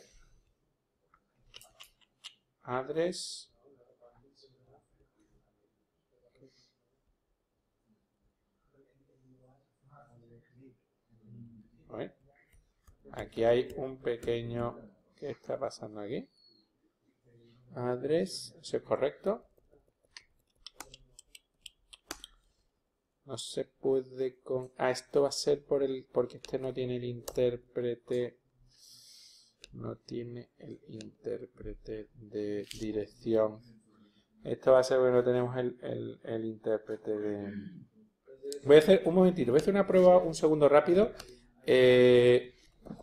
address, aquí hay un pequeño, ¿qué está pasando aquí? Address, eso es correcto. No se puede con... Ah, esto va a ser por el... porque este no tiene el intérprete... No tiene el intérprete de dirección. Esto va a ser porque no tenemos el, el, el intérprete de... Voy a hacer un momentito, voy a hacer una prueba un segundo rápido. Eh...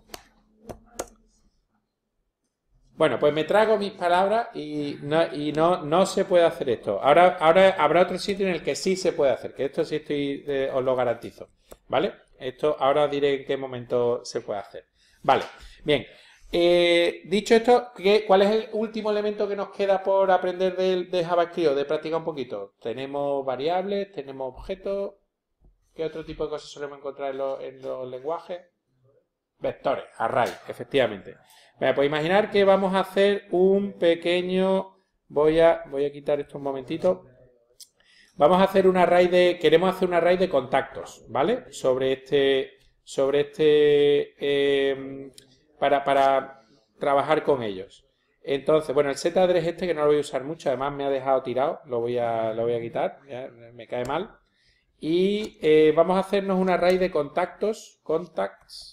Bueno, pues me trago mis palabras y, no, y no, no se puede hacer esto. Ahora, ahora habrá otro sitio en el que sí se puede hacer, que esto sí estoy, eh, os lo garantizo. ¿Vale? Esto ahora os diré en qué momento se puede hacer. Vale, bien. Eh, dicho esto, ¿qué, ¿cuál es el último elemento que nos queda por aprender de, de JavaScript o de practicar un poquito? Tenemos variables, tenemos objetos. ¿Qué otro tipo de cosas solemos encontrar en los, en los lenguajes? Vectores, array, efectivamente. Bueno, pues imaginar que vamos a hacer un pequeño... Voy a, voy a quitar esto un momentito. Vamos a hacer un array de... Queremos hacer un array de contactos, ¿vale? Sobre este... Sobre este... Eh, para, para trabajar con ellos. Entonces, bueno, el setAddress este que no lo voy a usar mucho, además me ha dejado tirado, lo voy a, lo voy a quitar, ya, me cae mal. Y eh, vamos a hacernos un array de contactos, contacts,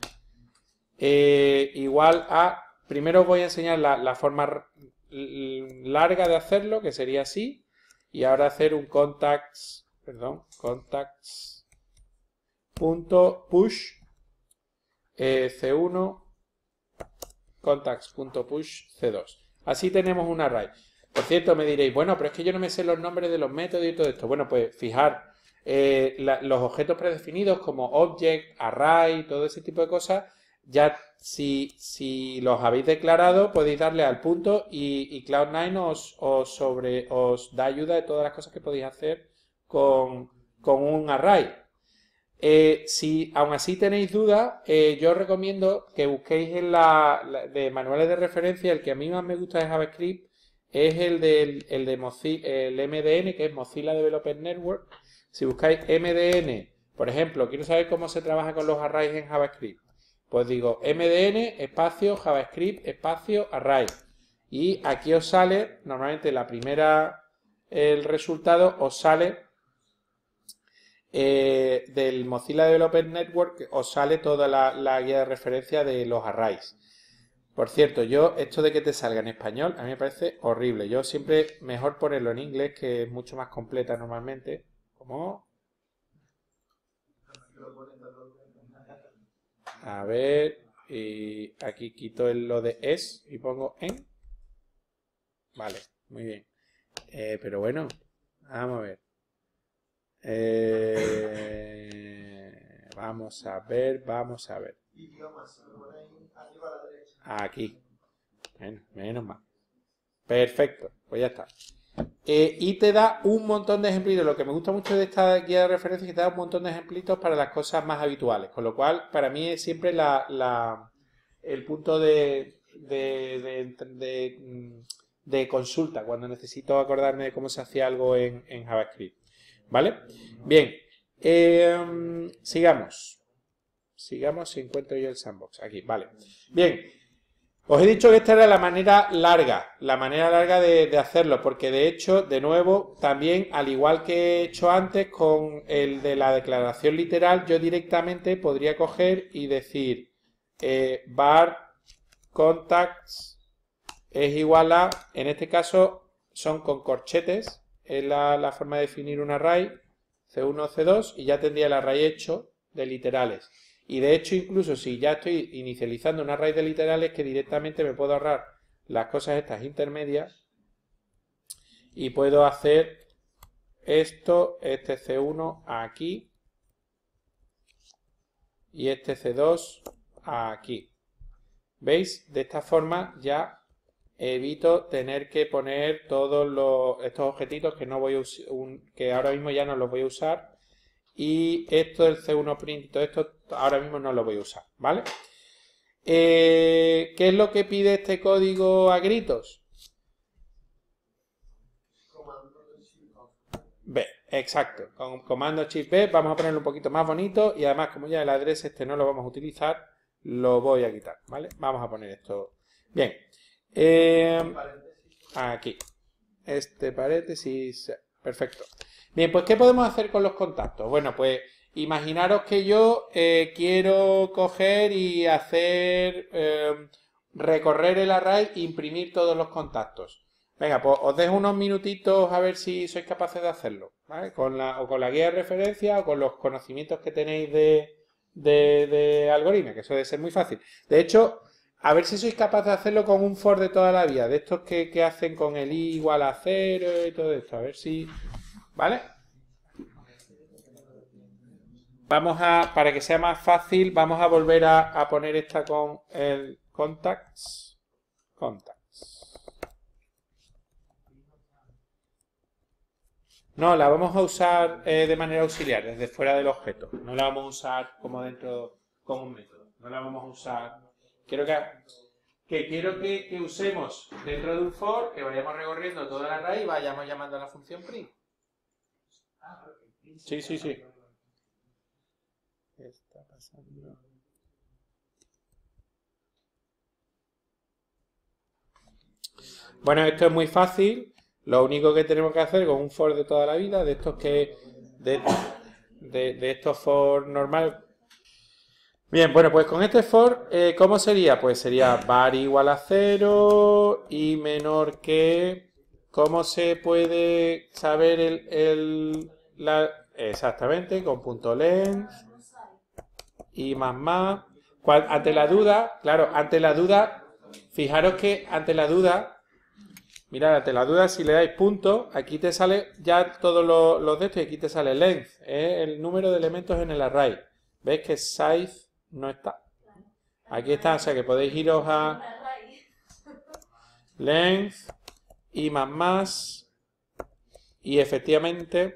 eh, igual a, primero os voy a enseñar la, la forma larga de hacerlo, que sería así, y ahora hacer un contacts, perdón, contacts punto push eh, c uno contacts.push c dos. Así tenemos un array. Por cierto, me diréis, bueno, pero es que yo no me sé los nombres de los métodos y todo esto. Bueno, pues fijar eh, la, los objetos predefinidos como object, array, todo ese tipo de cosas, ya si, si los habéis declarado podéis darle al punto y, y Cloud nine os, os, sobre, os da ayuda de todas las cosas que podéis hacer con, con un array. Eh, si aún así tenéis dudas, eh, yo os recomiendo que busquéis en la, la de manuales de referencia. El que a mí más me gusta de JavaScript es el, del, el de Mozilla, el M D N, que es Mozilla Developer Network. Si buscáis M D N, por ejemplo, quiero saber cómo se trabaja con los arrays en JavaScript. Pues digo M D N, espacio, JavaScript, espacio, array. Y aquí os sale, normalmente la primera, el resultado os sale... Eh, del Mozilla Developer Network os sale toda la, la guía de referencia de los arrays. Por cierto, yo esto de que te salga en español a mí me parece horrible. Yo siempre mejor ponerlo en inglés, que es mucho más completa normalmente. ¿Cómo? A ver, y aquí quito el, lo de es y pongo en. Vale, muy bien. Eh, pero bueno, vamos a ver. Eh, Vamos a ver, vamos a ver. Idiomas, se lo ponéis arriba a la derecha. Aquí. Bueno, menos mal. Perfecto, pues ya está. Eh, y te da un montón de ejemplitos. Lo que me gusta mucho de esta guía de referencia es que te da un montón de ejemplitos para las cosas más habituales. Con lo cual, para mí es siempre la, la, el punto de, de, de, de, de consulta cuando necesito acordarme de cómo se hacía algo en, en JavaScript. ¿Vale? Bien. Eh, sigamos. Sigamos si encuentro yo el sandbox. Aquí, vale. Bien. Os he dicho que esta era la manera larga, la manera larga de, de hacerlo, porque de hecho, de nuevo, también, al igual que he hecho antes con el de la declaración literal, yo directamente podría coger y decir eh, var contacts es igual a, en este caso, son con corchetes, es la, la forma de definir un array, ce uno, ce dos, y ya tendría el array hecho de literales. Y de hecho, incluso si ya estoy inicializando un array de literales, que directamente me puedo ahorrar las cosas estas intermedias y puedo hacer esto, este ce uno aquí y este ce dos aquí. ¿Veis? De esta forma ya evito tener que poner todos los, estos objetitos que, no voy a us- un, que ahora mismo ya no los voy a usar. Y esto del ce uno print, todo esto ahora mismo no lo voy a usar, ¿vale? Eh, ¿Qué es lo que pide este código a gritos? B, exacto. Con comando shift B vamos a ponerlo un poquito más bonito y además como ya el address este no lo vamos a utilizar, lo voy a quitar, ¿vale? Vamos a poner esto. Bien. Eh, aquí. Este paréntesis. Perfecto. Bien, pues ¿qué podemos hacer con los contactos? Bueno, pues imaginaros que yo eh, quiero coger y hacer, eh, recorrer el array e imprimir todos los contactos. Venga, pues os dejo unos minutitos a ver si sois capaces de hacerlo, ¿vale? Con la, o con la guía de referencia o con los conocimientos que tenéis de, de, de algoritmia, que suele ser muy fácil. De hecho, a ver si sois capaces de hacerlo con un for de toda la vida, de estos que, que hacen con el i igual a cero y todo esto, a ver si... ¿Vale? Vamos a, para que sea más fácil, vamos a volver a, a poner esta con el contacts. Contacts. No, la vamos a usar eh, de manera auxiliar, desde fuera del objeto. No la vamos a usar como dentro, como un método. No la vamos a usar. Quiero que, que quiero que, que usemos dentro de un for, que vayamos recorriendo toda la array y vayamos llamando a la función print. Sí, sí, sí. ¿Qué está pasando? Bueno, esto es muy fácil. Lo único que tenemos que hacer con un for de toda la vida, de estos que... De, de, de estos for normal. Bien, bueno, pues con este for, eh, ¿cómo sería? Pues sería var igual a cero y menor que... ¿Cómo se puede saber el... el la, exactamente, con punto length y más más. ¿Cuál, ante la duda, claro, ante la duda, fijaros que ante la duda, mirad, ante la duda, si le dais punto, aquí te sale ya todos los, los de estos y aquí te sale length, ¿eh? El número de elementos en el array. ¿Veis que size no está? Aquí está, o sea que podéis iros a length y más más y efectivamente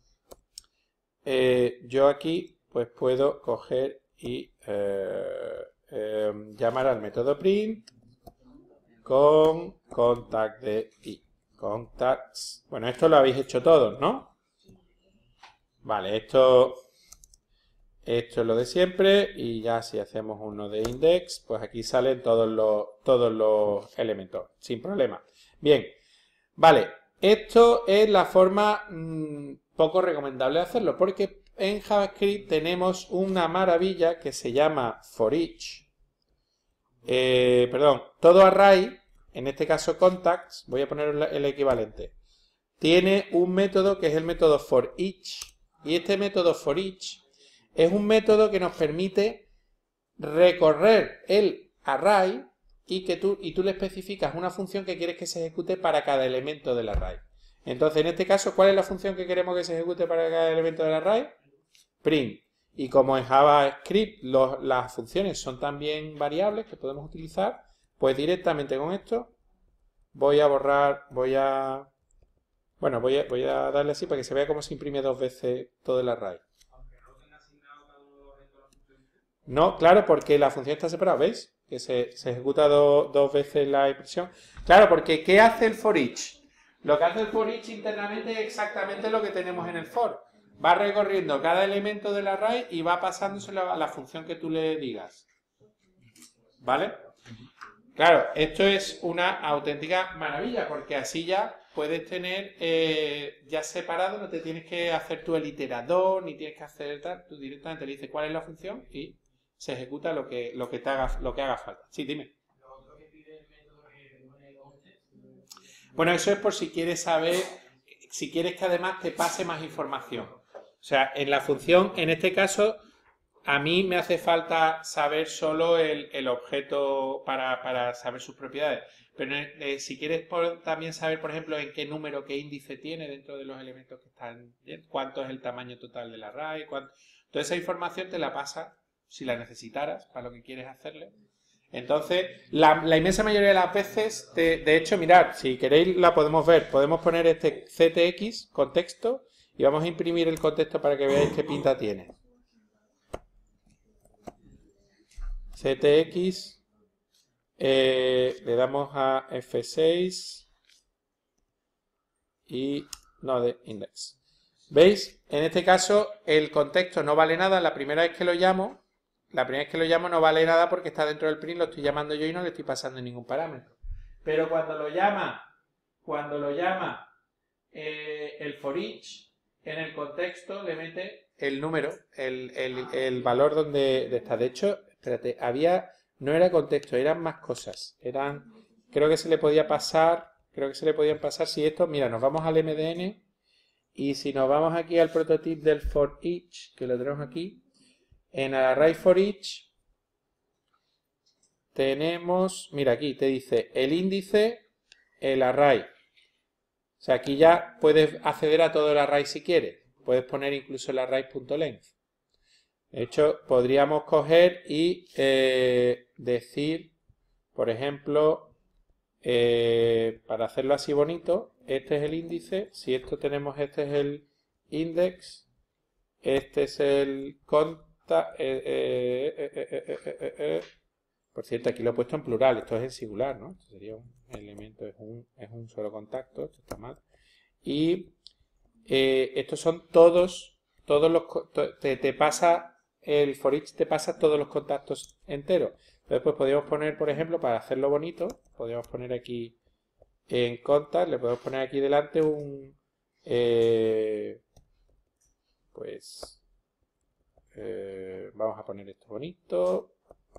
eh, yo aquí pues puedo coger y eh, eh, llamar al método print con contact de i. Contacts. Bueno, esto lo habéis hecho todos, ¿no? Vale, esto, esto es lo de siempre y ya si hacemos uno de index, pues aquí salen todos los, todos los elementos, sin problema. Bien, vale, esto es la forma mmm, poco recomendable de hacerlo porque en JavaScript tenemos una maravilla que se llama for each. Eh, perdón, todo array, en este caso contacts, voy a poner el equivalente, tiene un método que es el método for each. Y este método for each es un método que nos permite recorrer el array y que tú, y tú le especificas una función que quieres que se ejecute para cada elemento del array. Entonces, en este caso, ¿cuál es la función que queremos que se ejecute para cada elemento del array? Print. Y como en JavaScript los, las funciones son también variables que podemos utilizar, pues directamente con esto voy a borrar, voy a... Bueno, voy a, voy a darle así para que se vea cómo se imprime dos veces todo el array. No, claro, porque la función está separada, ¿veis? Que se, se ejecuta do, dos veces la impresión. Claro, porque ¿qué hace el for each? Lo que hace el for each internamente es exactamente lo que tenemos en el for. Va recorriendo cada elemento del array y va pasándoselo a la función que tú le digas. ¿Vale? Claro, esto es una auténtica maravilla, porque así ya puedes tener eh, ya separado, no te tienes que hacer tú el iterador, ni tienes que hacer tal, tú directamente le dices cuál es la función y se ejecuta lo que, lo que, te haga, lo que haga falta. Sí, dime. Bueno, eso es por si quieres saber, si quieres que además te pase más información. O sea, en la función, en este caso, a mí me hace falta saber solo el, el objeto para, para saber sus propiedades. Pero eh, si quieres por, también saber, por ejemplo, en qué número, qué índice tiene dentro de los elementos que están, cuánto es el tamaño total del array, cuánto, toda esa información te la pasa si la necesitaras para lo que quieres hacerle. Entonces, la, la inmensa mayoría de las veces, de, de hecho, mirad, si queréis la podemos ver. Podemos poner este C T X, contexto, y vamos a imprimir el contexto para que veáis qué pinta tiene. C T X, eh, le damos a F seis y no de index. ¿Veis? En este caso, el contexto no vale nada. La primera vez que lo llamo, La primera vez que lo llamo no vale nada porque está dentro del print, lo estoy llamando yo y no le estoy pasando ningún parámetro. Pero cuando lo llama, cuando lo llama eh, el for each, en el contexto le mete el número, el, el, el valor donde está. De hecho, espérate, había, no era contexto, eran más cosas. Eran, creo que se le podía pasar, creo que se le podían pasar, si esto, mira, nos vamos al M D N y si nos vamos aquí al prototipo del for each, que lo tenemos aquí, en el array for each tenemos, mira aquí te dice el índice, el array. O sea, aquí ya puedes acceder a todo el array si quieres. Puedes poner incluso el array.length. De hecho, podríamos coger y eh, decir, por ejemplo, eh, para hacerlo así bonito, este es el índice. Si esto tenemos, este es el index, este es el contact. Eh, eh, eh, eh, eh, eh, eh. Por cierto, aquí lo he puesto en plural, esto es en singular, ¿no? Esto sería un elemento, es un, es un solo contacto, esto está mal. Y eh, estos son todos, todos los, te, te pasa, el for each te pasa todos los contactos enteros. Entonces, pues podríamos poner, por ejemplo, para hacerlo bonito, podríamos poner aquí en contact, le podemos poner aquí delante un, eh, pues... Eh, vamos a poner esto bonito.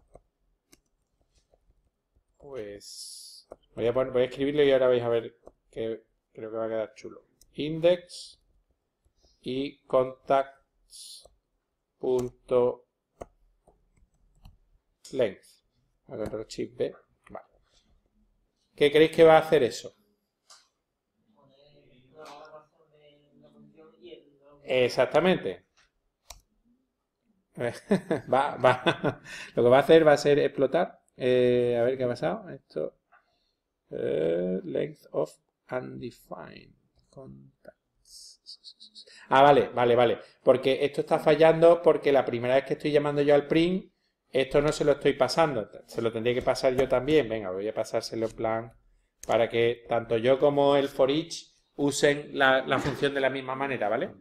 Pues voy a, poner, voy a escribirlo y ahora vais a ver que creo que va a quedar chulo. Index y contacts punto length. Control Shift B. Vale. ¿Qué creéis que va a hacer eso? Exactamente. va, va. Lo que va a hacer va a ser explotar. Eh, a ver qué ha pasado. Esto. Eh, length of undefined contacts. Ah, vale, vale, vale. Porque esto está fallando porque la primera vez que estoy llamando yo al print, esto no se lo estoy pasando. Se lo tendría que pasar yo también. Venga, voy a pasárselo en plan para que tanto yo como el for each usen la, la función de la misma manera, ¿vale?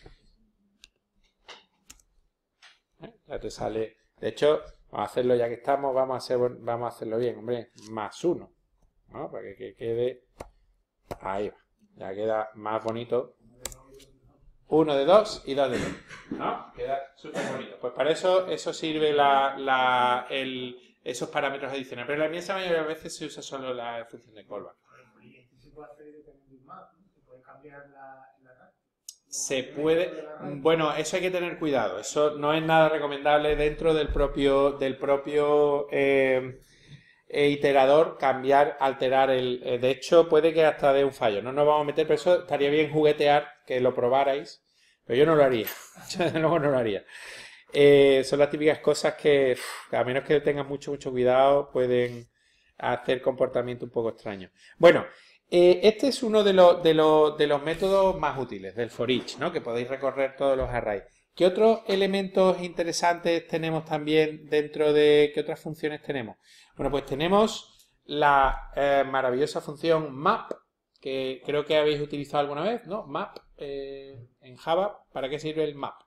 Ya te sale. De hecho, vamos a hacerlo ya que estamos, vamos a, hacer, vamos a hacerlo bien, hombre, más uno, ¿no? Para que, que quede, ahí va, ya queda más bonito, uno de dos y dos de dos, ¿no? Queda súper bonito. Pues para eso, eso sirve la, la, el, esos parámetros adicionales, pero la inmensa mayoría de veces se usa solo la función de callback. Se puede hacer dependiendo más, ¿no? Se puede cambiar la, la Se puede, bueno, eso hay que tener cuidado, eso no es nada recomendable dentro del propio, del propio eh, iterador, cambiar, alterar el, eh, de hecho puede que hasta dé un fallo, no nos vamos a meter, pero eso estaría bien juguetear, que lo probarais, pero yo no lo haría, yo desde luego no lo haría. eh, son las típicas cosas que, uf, a menos que tengas mucho, mucho cuidado, pueden hacer comportamiento un poco extraño. Bueno, eh, este es uno de los, de, los, de los métodos más útiles del for each, ¿no? Que podéis recorrer todos los arrays. ¿Qué otros elementos interesantes tenemos también dentro de... ¿Qué otras funciones tenemos? Bueno, pues tenemos la eh, maravillosa función map, que creo que habéis utilizado alguna vez, ¿no? Map eh, en Java. ¿Para qué sirve el map?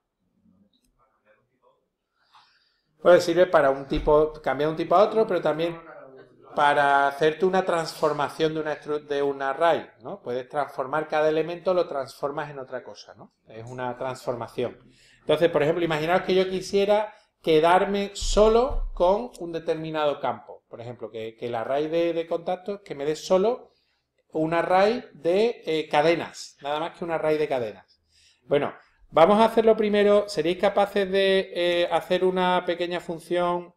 Pues sirve para un tipo, cambiar de un tipo a otro, pero también para hacerte una transformación de, una, de un array, ¿no? Puedes transformar cada elemento, lo transformas en otra cosa, ¿no? Es una transformación. Entonces, por ejemplo, imaginaos que yo quisiera quedarme solo con un determinado campo. Por ejemplo, que, que el array de, de contactos, que me dé solo un array de eh, cadenas, nada más que un array de cadenas. Bueno, vamos a hacerlo primero. ¿Seréis capaces de eh, hacer una pequeña función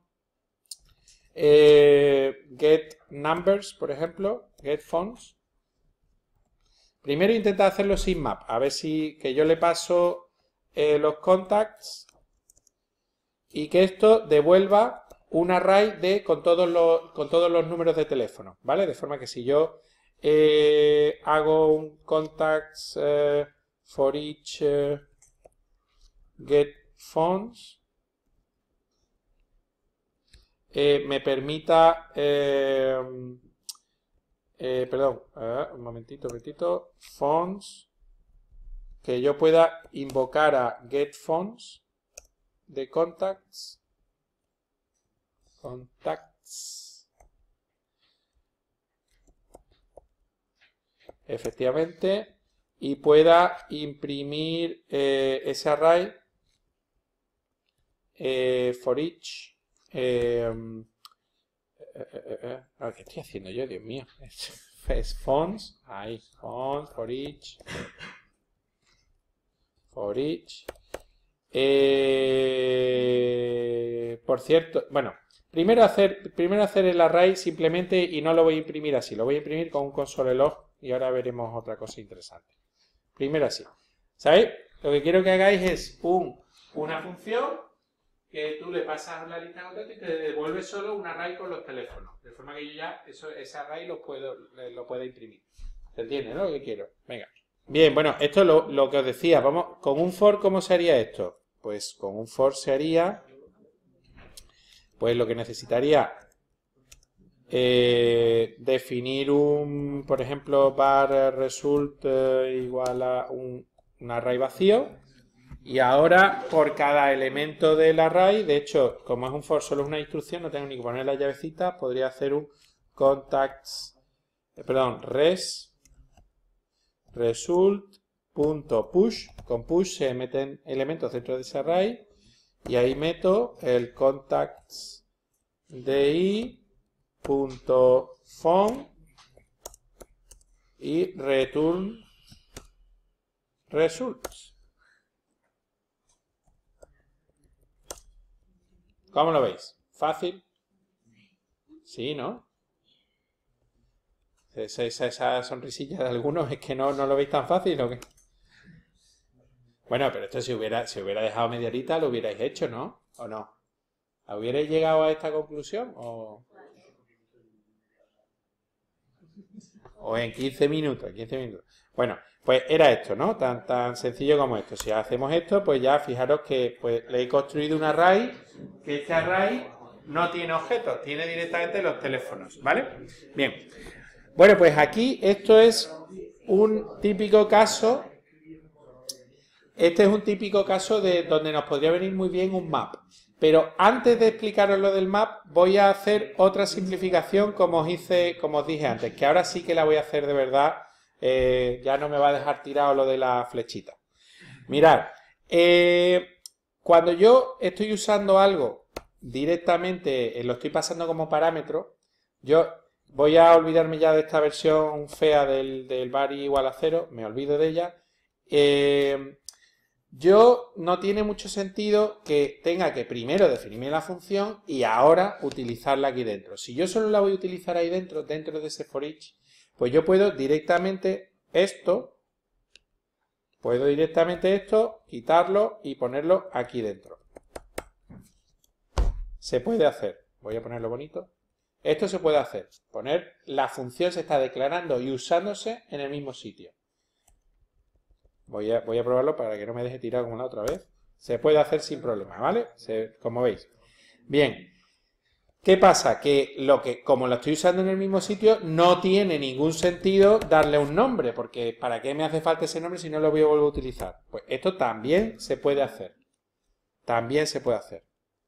eh, get numbers, por ejemplo, get fonts? Primero intenta hacerlo sin map, a ver si que yo le paso eh, los contacts y que esto devuelva un array de con todos los con todos los números de teléfono, ¿vale? De forma que si yo eh, hago un contacts eh, for each eh, get phones, eh, me permita eh, eh, perdón, eh, un momentito, un momentito, phones, que yo pueda invocar a get phones de contacts, contacts, efectivamente, y pueda imprimir eh, ese array eh, for each. Eh, eh, eh, eh, eh, ¿Qué estoy haciendo yo? Dios mío. Es fonts, ahí, fonts, for each. For each. Eh, por cierto, bueno, primero hacer, primero hacer el array simplemente y no lo voy a imprimir así, lo voy a imprimir con un console log y ahora veremos otra cosa interesante. Primero así. ¿Sabéis? Lo que quiero que hagáis es un, una función que tú le pasas la lista de contactos y te devuelve solo un array con los teléfonos. De forma que yo ya eso, ese array lo puedo, lo puedo imprimir. ¿Se entiende, no? Lo que quiero. Venga. Bien, bueno, esto es lo, lo que os decía. Vamos, con un for, ¿cómo se haría esto? Pues con un for se haría, pues lo que necesitaría eh, definir un, por ejemplo, var result eh, igual a un, un array vacío. Y ahora, por cada elemento del array, de hecho, como es un for, solo es una instrucción, no tengo ni que poner la llavecita, podría hacer un contacts, eh, perdón, res result.push. Con push se meten elementos dentro de ese array y ahí meto el contacts di.phone y return results. ¿Cómo lo veis? ¿Fácil? Sí, ¿no? Esa, esa, esa sonrisilla de algunos es que no, no lo veis tan fácil, ¿o qué? Bueno, pero esto si hubiera, si hubiera dejado media horita lo hubierais hecho, ¿no? ¿O no? ¿Hubierais llegado a esta conclusión? ¿O, o en quince minutos? quince minutos. Bueno, pues era esto, ¿no? Tan, tan sencillo como esto. Si hacemos esto, pues ya fijaros que pues, le he construido un array, que este array no tiene objetos, tiene directamente los teléfonos, ¿vale? Bien. Bueno, pues aquí esto es un típico caso, este es un típico caso de donde nos podría venir muy bien un map. Pero antes de explicaros lo del map, voy a hacer otra simplificación como os hice, como os dije antes, que ahora sí que la voy a hacer de verdad, eh, ya no me va a dejar tirado lo de la flechita. Mirad, eh, cuando yo estoy usando algo directamente, eh, lo estoy pasando como parámetro, yo... Voy a olvidarme ya de esta versión fea del, del var igual a cero, me olvido de ella. Eh, yo no tiene mucho sentido que tenga que primero definirme la función y ahora utilizarla aquí dentro. Si yo solo la voy a utilizar ahí dentro, dentro de ese for each, pues yo puedo directamente esto, puedo directamente esto, quitarlo y ponerlo aquí dentro. se puede hacer. Voy a ponerlo bonito. Esto se puede hacer. Poner la función se está declarando y usándose en el mismo sitio. Voy a, voy a probarlo para que no me deje tirado como la otra vez. Se puede hacer sin problema, ¿vale? Se, como veis. Bien. ¿Qué pasa? Que, lo que como lo estoy usando en el mismo sitio, no tiene ningún sentido darle un nombre, porque ¿para qué me hace falta ese nombre si no lo voy a volver a utilizar? Pues esto también se puede hacer. También se puede hacer.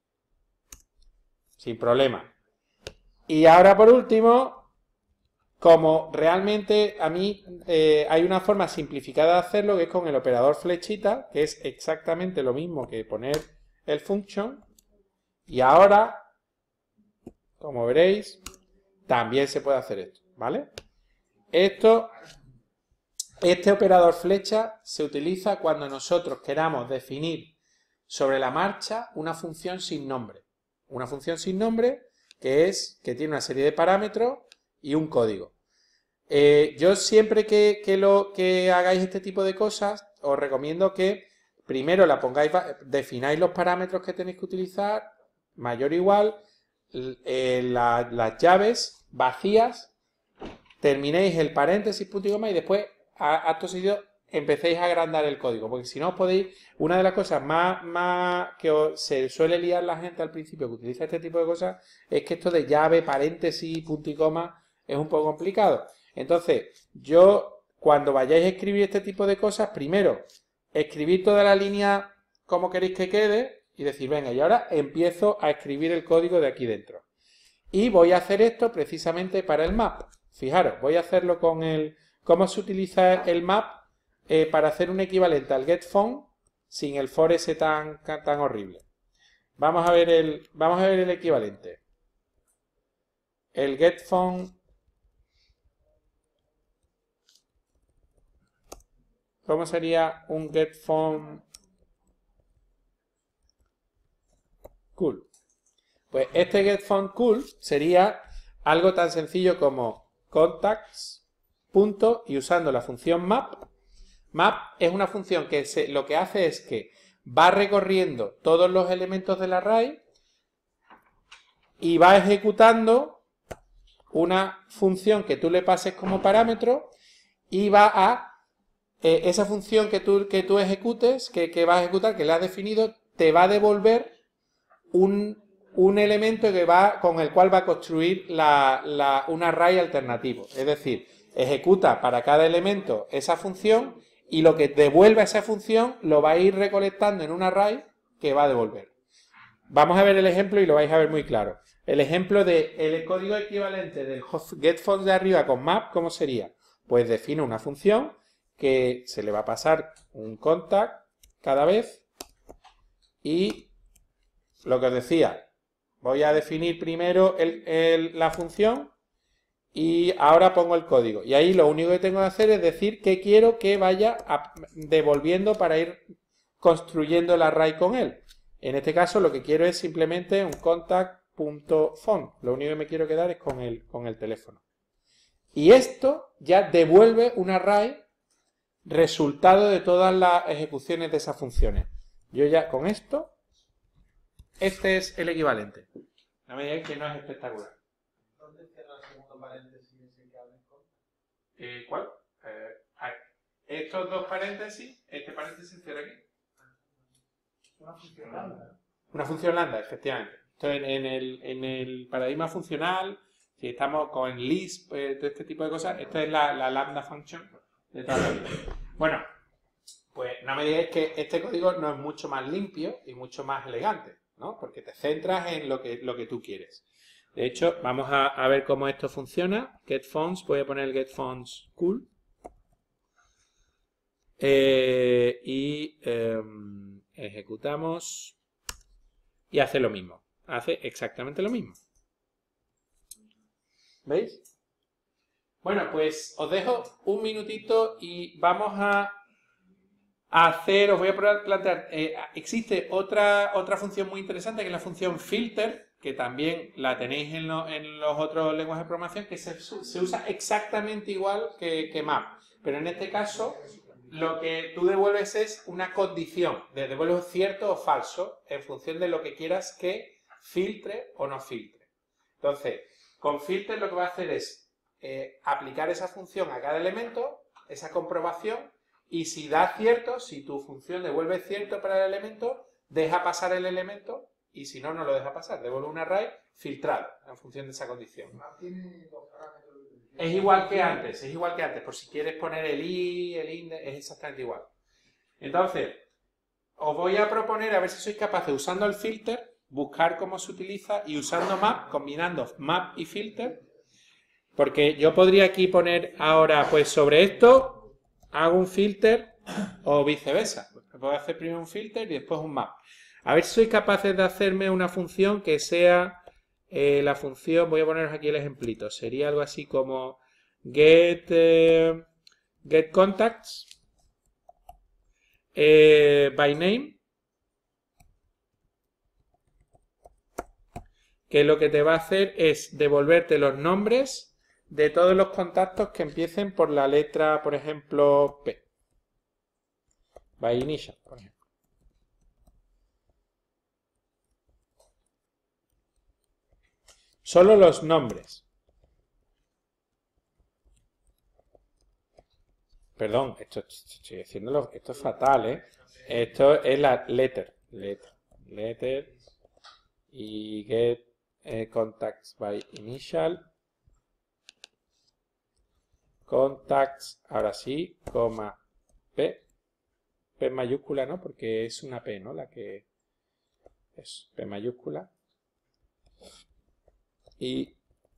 Sin problema. Y ahora por último, como realmente a mí eh, hay una forma simplificada de hacerlo, que es con el operador flechita, que es exactamente lo mismo que poner el function. Y ahora, como veréis, también se puede hacer esto, ¿vale? Esto, este operador flecha se utiliza cuando nosotros queramos definir sobre la marcha una función sin nombre. Una función sin nombre que es que tiene una serie de parámetros y un código. Eh, yo siempre que, que, lo, que hagáis este tipo de cosas, os recomiendo que primero la pongáis, defináis los parámetros que tenéis que utilizar, mayor o igual, eh, la, las llaves vacías, terminéis el paréntesis, punto y coma, y después, a, acto seguido, empecéis a agrandar el código, porque si no os podéis, una de las cosas más, más que os, se suele liar la gente al principio que utiliza este tipo de cosas, es que esto de llave, paréntesis, punto y coma, es un poco complicado. Entonces, yo, cuando vayáis a escribir este tipo de cosas, primero, escribir toda la línea como queréis que quede, y decir, venga, y ahora empiezo a escribir el código de aquí dentro. Y voy a hacer esto precisamente para el map. Fijaros, voy a hacerlo con el... ¿Cómo se utiliza el map? Eh, para hacer un equivalente al getFont sin el for ese tan, tan horrible. Vamos a ver el, vamos a ver el equivalente. El getFont. ¿Cómo sería un getFont cool? Pues este getFont cool sería algo tan sencillo como contacts, punto, y usando la función map. Map es una función que se, lo que hace es que va recorriendo todos los elementos del array y va ejecutando una función que tú le pases como parámetro y va a, eh, esa función que tú, que tú ejecutes, que, que va a ejecutar, que le has definido, te va a devolver un, un elemento que va, con el cual va a construir la, la, un array alternativo. Es decir, ejecuta para cada elemento esa función y lo que devuelva esa función lo va a ir recolectando en un array que va a devolver. Vamos a ver el ejemplo y lo vais a ver muy claro. El ejemplo de el código equivalente del getFont de arriba con map, ¿cómo sería? Pues defino una función que se le va a pasar un contact cada vez y lo que os decía, voy a definir primero el, el, la función y ahora pongo el código. Y ahí lo único que tengo que hacer es decir que quiero que vaya a, devolviendo para ir construyendo el array con él. En este caso lo que quiero es simplemente un contact.font. Lo único que me quiero quedar es con el, con el teléfono. Y esto ya devuelve un array resultado de todas las ejecuciones de esas funciones. Yo ya con esto, este es el equivalente. No me digáis que no es espectacular. ¿Dónde cierra el segundo paréntesis ese que hablas con? Eh, ¿Cuál? Eh, hay. Estos dos paréntesis, este paréntesis cierra aquí. Una función lambda. Una función lambda, efectivamente. Entonces, en el, en el paradigma funcional, si estamos con Lisp, eh, todo este tipo de cosas, esta es la, la lambda function de toda la vida. Bueno, pues no me digáis que este código no es mucho más limpio y mucho más elegante, ¿no? Porque te centras en lo que, lo que tú quieres. De hecho, vamos a, a ver cómo esto funciona. GetFonts, voy a poner el GetFonts cool. Eh, y eh, ejecutamos. Y hace lo mismo. Hace exactamente lo mismo. ¿Veis? Bueno, pues os dejo un minutito y vamos a hacer, os voy a plantear, eh, existe otra, otra función muy interesante que es la función filter, que también la tenéis en, lo, en los otros lenguajes de programación, que se, se usa exactamente igual que, que map. Pero en este caso, lo que tú devuelves es una condición, devuelves cierto o falso en función de lo que quieras que filtre o no filtre. Entonces, con filter lo que va a hacer es eh, aplicar esa función a cada elemento, esa comprobación, y si da cierto, si tu función devuelve cierto para el elemento, deja pasar el elemento, y si no, no lo deja pasar. Devuelve un array filtrado en función de esa condición. Es igual que antes, es igual que antes. Por si quieres poner el i, el index, es exactamente igual. Entonces, os voy a proponer, a ver si sois capaces, usando el filter, buscar cómo se utiliza, y usando map, combinando map y filter, porque yo podría aquí poner ahora, pues sobre esto, hago un filter, o viceversa. Puedo hacer primero un filter y después un map. A ver si sois capaces de hacerme una función que sea eh, la función, voy a poneros aquí el ejemplito, sería algo así como get, eh, get contacts eh, by name, que lo que te va a hacer es devolverte los nombres de todos los contactos que empiecen por la letra, por ejemplo, P. By initial, por ejemplo. Solo los nombres. Perdón, esto estoy diciéndolo, esto es fatal, ¿eh? Esto es la letter, letter, letter y get eh, contacts by initial, contacts, ahora sí, coma, P, P mayúscula, ¿no? Porque es una P, ¿no? La que es P mayúscula. Y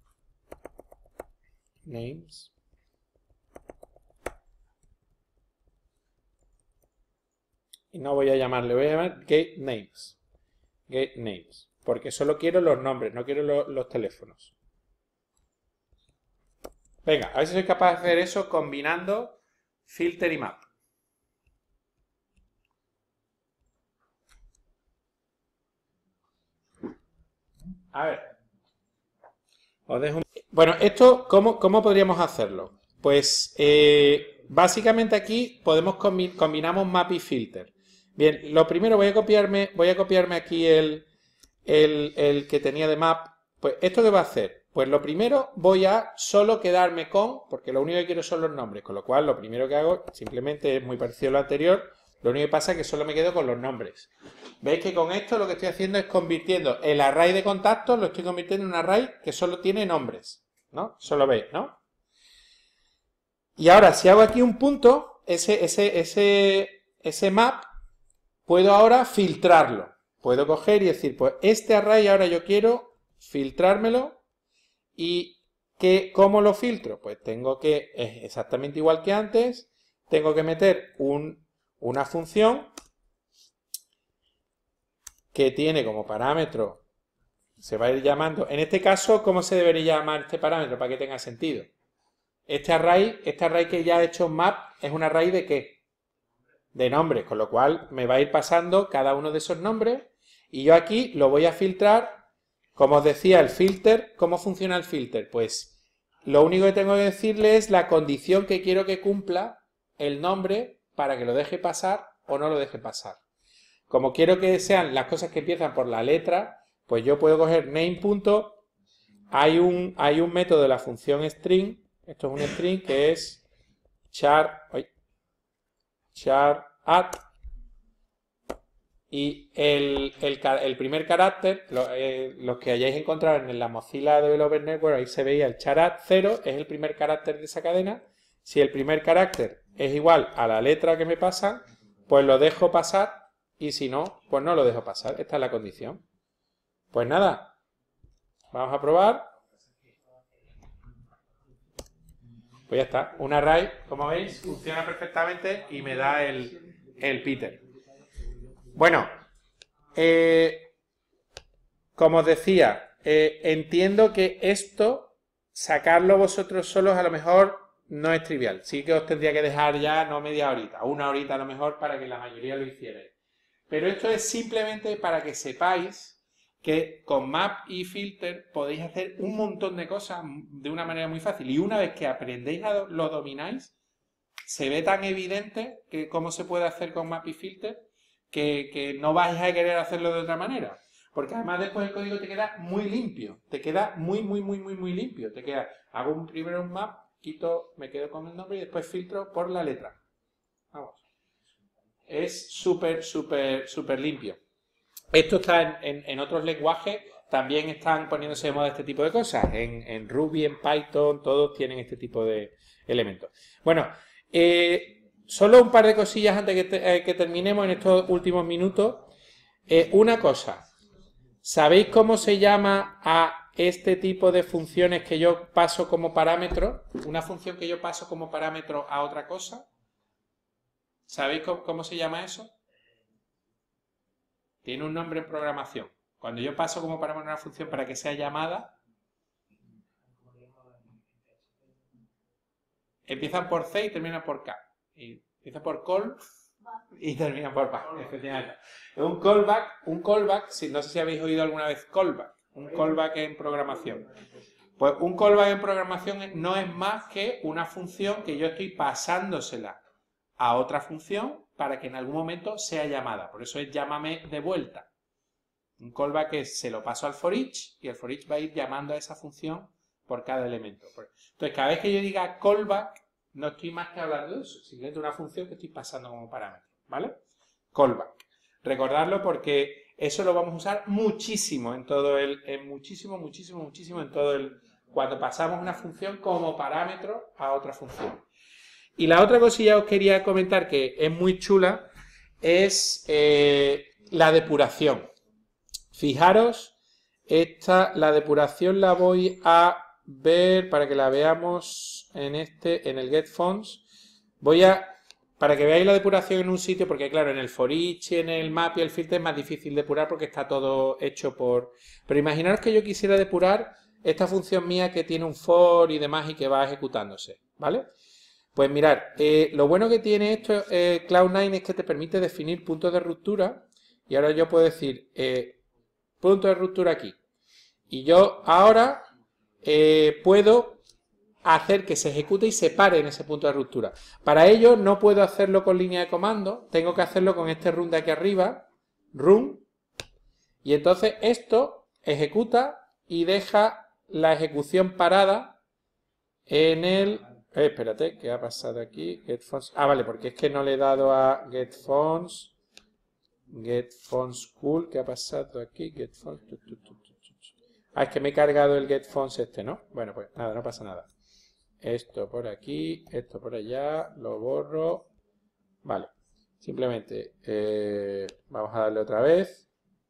names. Y no voy a llamarle, voy a llamar get names. Get names. Porque solo quiero los nombres, no quiero lo, los teléfonos. Venga, a ver si soy capaz de hacer eso combinando filter y map. A ver. Os dejo un... Bueno, esto, ¿cómo, cómo podríamos hacerlo? Pues, eh, básicamente aquí podemos combi combinamos map y filter. Bien, lo primero voy a copiarme, voy a copiarme aquí el, el, el que tenía de map. Pues, ¿esto qué va a hacer? Pues lo primero voy a solo quedarme con, porque lo único que quiero son los nombres, con lo cual lo primero que hago simplemente es muy parecido a lo anterior, lo único que pasa es que solo me quedo con los nombres. ¿Veis que con esto lo que estoy haciendo es convirtiendo el array de contactos, lo estoy convirtiendo en un array que solo tiene nombres, ¿no? Eso lo veis, ¿no? Y ahora, si hago aquí un punto, ese, ese, ese, ese map, puedo ahora filtrarlo. Puedo coger y decir, pues este array ahora yo quiero filtrármelo. ¿Y que, cómo lo filtro? Pues tengo que, es exactamente igual que antes, tengo que meter un, una función que tiene como parámetro, se va a ir llamando, en este caso, ¿cómo se debería llamar este parámetro para que tenga sentido? Este array, este array que ya he hecho map, ¿es un array de qué? De nombres, con lo cual me va a ir pasando cada uno de esos nombres y yo aquí lo voy a filtrar. Como os decía, el filter, ¿cómo funciona el filter? Pues lo único que tengo que decirle es la condición que quiero que cumpla el nombre para que lo deje pasar o no lo deje pasar. Como quiero que sean las cosas que empiezan por la letra, pues yo puedo coger name. Hay un, hay un método de la función string, esto es un string que es char, char add. Y el, el, el primer carácter, lo, eh, los que hayáis encontrado en la Mozilla Developer Network, ahí se veía el char cero, es el primer carácter de esa cadena. Si el primer carácter es igual a la letra que me pasa, pues lo dejo pasar, y si no, pues no lo dejo pasar. Esta es la condición. Pues nada, vamos a probar. Pues ya está, un array, como veis, funciona perfectamente y me da el, el Peter. Bueno, eh, como os decía, eh, entiendo que esto, sacarlo vosotros solos a lo mejor no es trivial. Sí que os tendría que dejar ya no media horita, una horita a lo mejor para que la mayoría lo hicierais. Pero esto es simplemente para que sepáis que con map y filter podéis hacer un montón de cosas de una manera muy fácil. Y una vez que aprendéis a lo domináis, se ve tan evidente que cómo se puede hacer con map y filter, Que, que no vais a querer hacerlo de otra manera. Porque además después el código te queda muy limpio. Te queda muy, muy, muy, muy, muy limpio. Te queda, hago un, primero un map, quito, me quedo con el nombre y después filtro por la letra. Vamos. Es súper, súper, súper limpio. Esto está en, en, en otros lenguajes, también están poniéndose de moda este tipo de cosas. En, en Ruby, en Python, todos tienen este tipo de elementos. Bueno, eh, solo un par de cosillas antes que, te, eh, que terminemos en estos últimos minutos. Eh, una cosa, ¿sabéis cómo se llama a este tipo de funciones que yo paso como parámetro? Una función que yo paso como parámetro a otra cosa. ¿Sabéis cómo, cómo se llama eso? Tiene un nombre en programación. Cuando yo paso como parámetro una función para que sea llamada, empiezan por C y terminan por K. Y empieza por call y terminan por back. Efectivamente. Un callback, un callback, si, no sé si habéis oído alguna vez callback. Un callback en programación. Pues un callback en programación no es más que una función que yo estoy pasándosela a otra función para que en algún momento sea llamada. Por eso es llámame de vuelta. Un callback es se lo paso al for each y el for each va a ir llamando a esa función por cada elemento. Entonces, cada vez que yo diga callback, no estoy más que hablando de eso, simplemente una función que estoy pasando como parámetro, ¿vale? Callback. Recordadlo porque eso lo vamos a usar muchísimo en todo el, en muchísimo, muchísimo, muchísimo en todo el, cuando pasamos una función como parámetro a otra función. Y la otra cosilla os quería comentar que es muy chula es eh, la depuración. Fijaros, esta, la depuración la voy a ver para que la veamos en este, en el getFonts. Voy a, para que veáis la depuración en un sitio, porque claro, en el for each, en el map y el filter es más difícil depurar porque está todo hecho por... Pero imaginaros que yo quisiera depurar esta función mía que tiene un for y demás y que va ejecutándose, ¿vale? Pues mirad, eh, lo bueno que tiene esto, eh, Cloud nueve, es que te permite definir puntos de ruptura. Y ahora yo puedo decir, eh, punto de ruptura aquí. Y yo ahora eh, puedo hacer que se ejecute y se pare en ese punto de ruptura. Para ello no puedo hacerlo con línea de comando, tengo que hacerlo con este run de aquí arriba, run. Y entonces esto ejecuta y deja la ejecución parada en el... Eh, espérate, ¿qué ha pasado aquí? GetFonts. Ah, vale, porque es que no le he dado a GetFonts. GetFonts cool. ¿Qué ha pasado aquí? GetFonts. Ah, es que me he cargado el GetFonts este, ¿no? Bueno, pues nada, no pasa nada. Esto por aquí, esto por allá, lo borro. Vale. Simplemente eh, vamos a darle otra vez.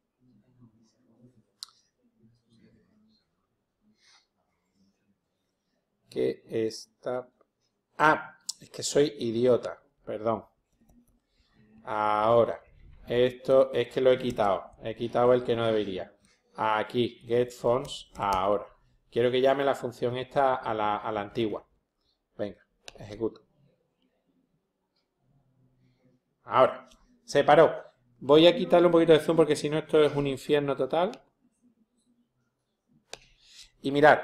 Que está... Ah, es que soy idiota, perdón. Ahora, esto es que lo he quitado. He quitado el que no debería. Aquí, getFonts, ahora. Quiero que llame la función esta a la, a la antigua. Venga, ejecuto. Ahora, se paró. Voy a quitarle un poquito de zoom porque si no esto es un infierno total. Y mirad.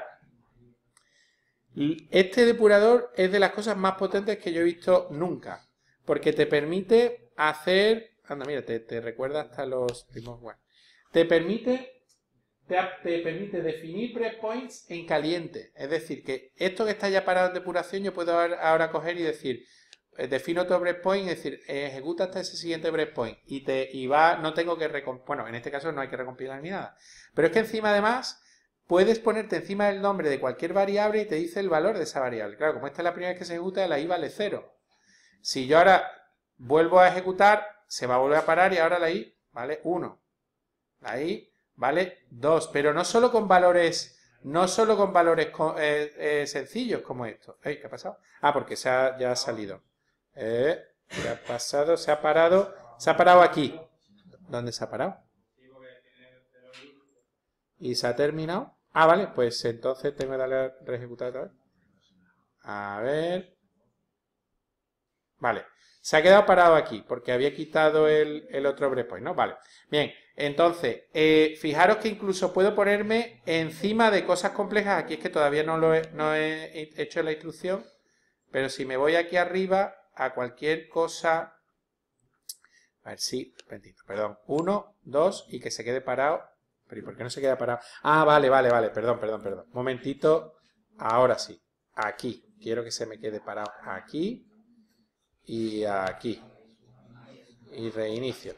Este depurador es de las cosas más potentes que yo he visto nunca. Porque te permite hacer... Anda, mira, te, te recuerda hasta los primos web. Te permite, te, te permite definir breakpoints en caliente. Es decir, que esto que está ya parado en depuración, yo puedo ahora coger y decir, eh, defino otro breakpoint y decir, eh, ejecuta hasta ese siguiente breakpoint. Y, te, y va, no tengo que... Bueno, en este caso no hay que recompilar ni nada. Pero es que encima, además... Puedes ponerte encima del nombre de cualquier variable y te dice el valor de esa variable. Claro, como esta es la primera vez que se ejecuta, la i vale cero. Si yo ahora vuelvo a ejecutar, se va a volver a parar y ahora la i vale uno. La i vale dos. Pero no solo con valores, no solo con valores eh, eh, sencillos como estos. ¿Eh? ¿Qué ha pasado? Ah, porque se ha, ya ha salido. Eh, ¿Qué ha pasado? Se ha parado. Se ha parado aquí. ¿Dónde se ha parado? ¿Y se ha terminado? Ah, vale, pues entonces tengo que darle a reejecutar otra vez. A ver. Vale, se ha quedado parado aquí porque había quitado el, el otro breakpoint, ¿no? Vale, bien, entonces, eh, fijaros que incluso puedo ponerme encima de cosas complejas. Aquí es que todavía no lo he, no he hecho la instrucción, pero si me voy aquí arriba a cualquier cosa... A ver, sí, perdón, uno, dos y que se quede parado Pero ¿y por qué no se queda parado? Ah, vale, vale, vale, perdón, perdón, perdón. Momentito, ahora sí. Aquí. Quiero que se me quede parado aquí y aquí. Y reinicio.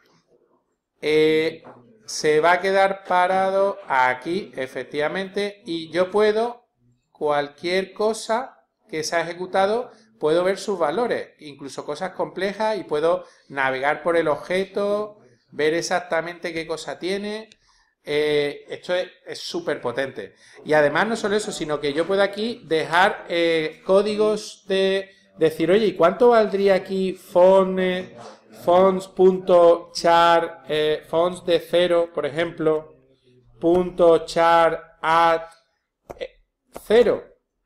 Eh, se va a quedar parado aquí, efectivamente, y yo puedo, cualquier cosa que se ha ejecutado, puedo ver sus valores, incluso cosas complejas, y puedo navegar por el objeto, ver exactamente qué cosa tiene. Eh, esto es súper potente. Y además no solo eso, sino que yo puedo aquí dejar eh, códigos de decir, oye, ¿y cuánto valdría aquí font, eh, fonts.char, eh, fonts de cero, por ejemplo, punto char add eh, cero?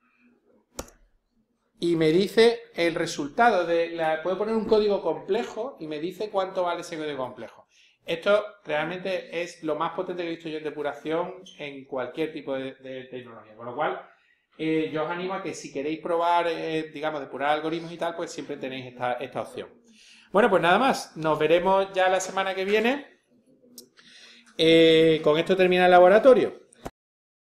Y me dice el resultado de la, puedo poner un código complejo y me dice cuánto vale ese código complejo. Esto realmente es lo más potente que he visto yo en depuración en cualquier tipo de, de tecnología. Con lo cual, eh, yo os animo a que si queréis probar, eh, digamos, depurar algoritmos y tal, pues siempre tenéis esta, esta opción. Bueno, pues nada más. Nos veremos ya la semana que viene. Eh, con esto termina el laboratorio.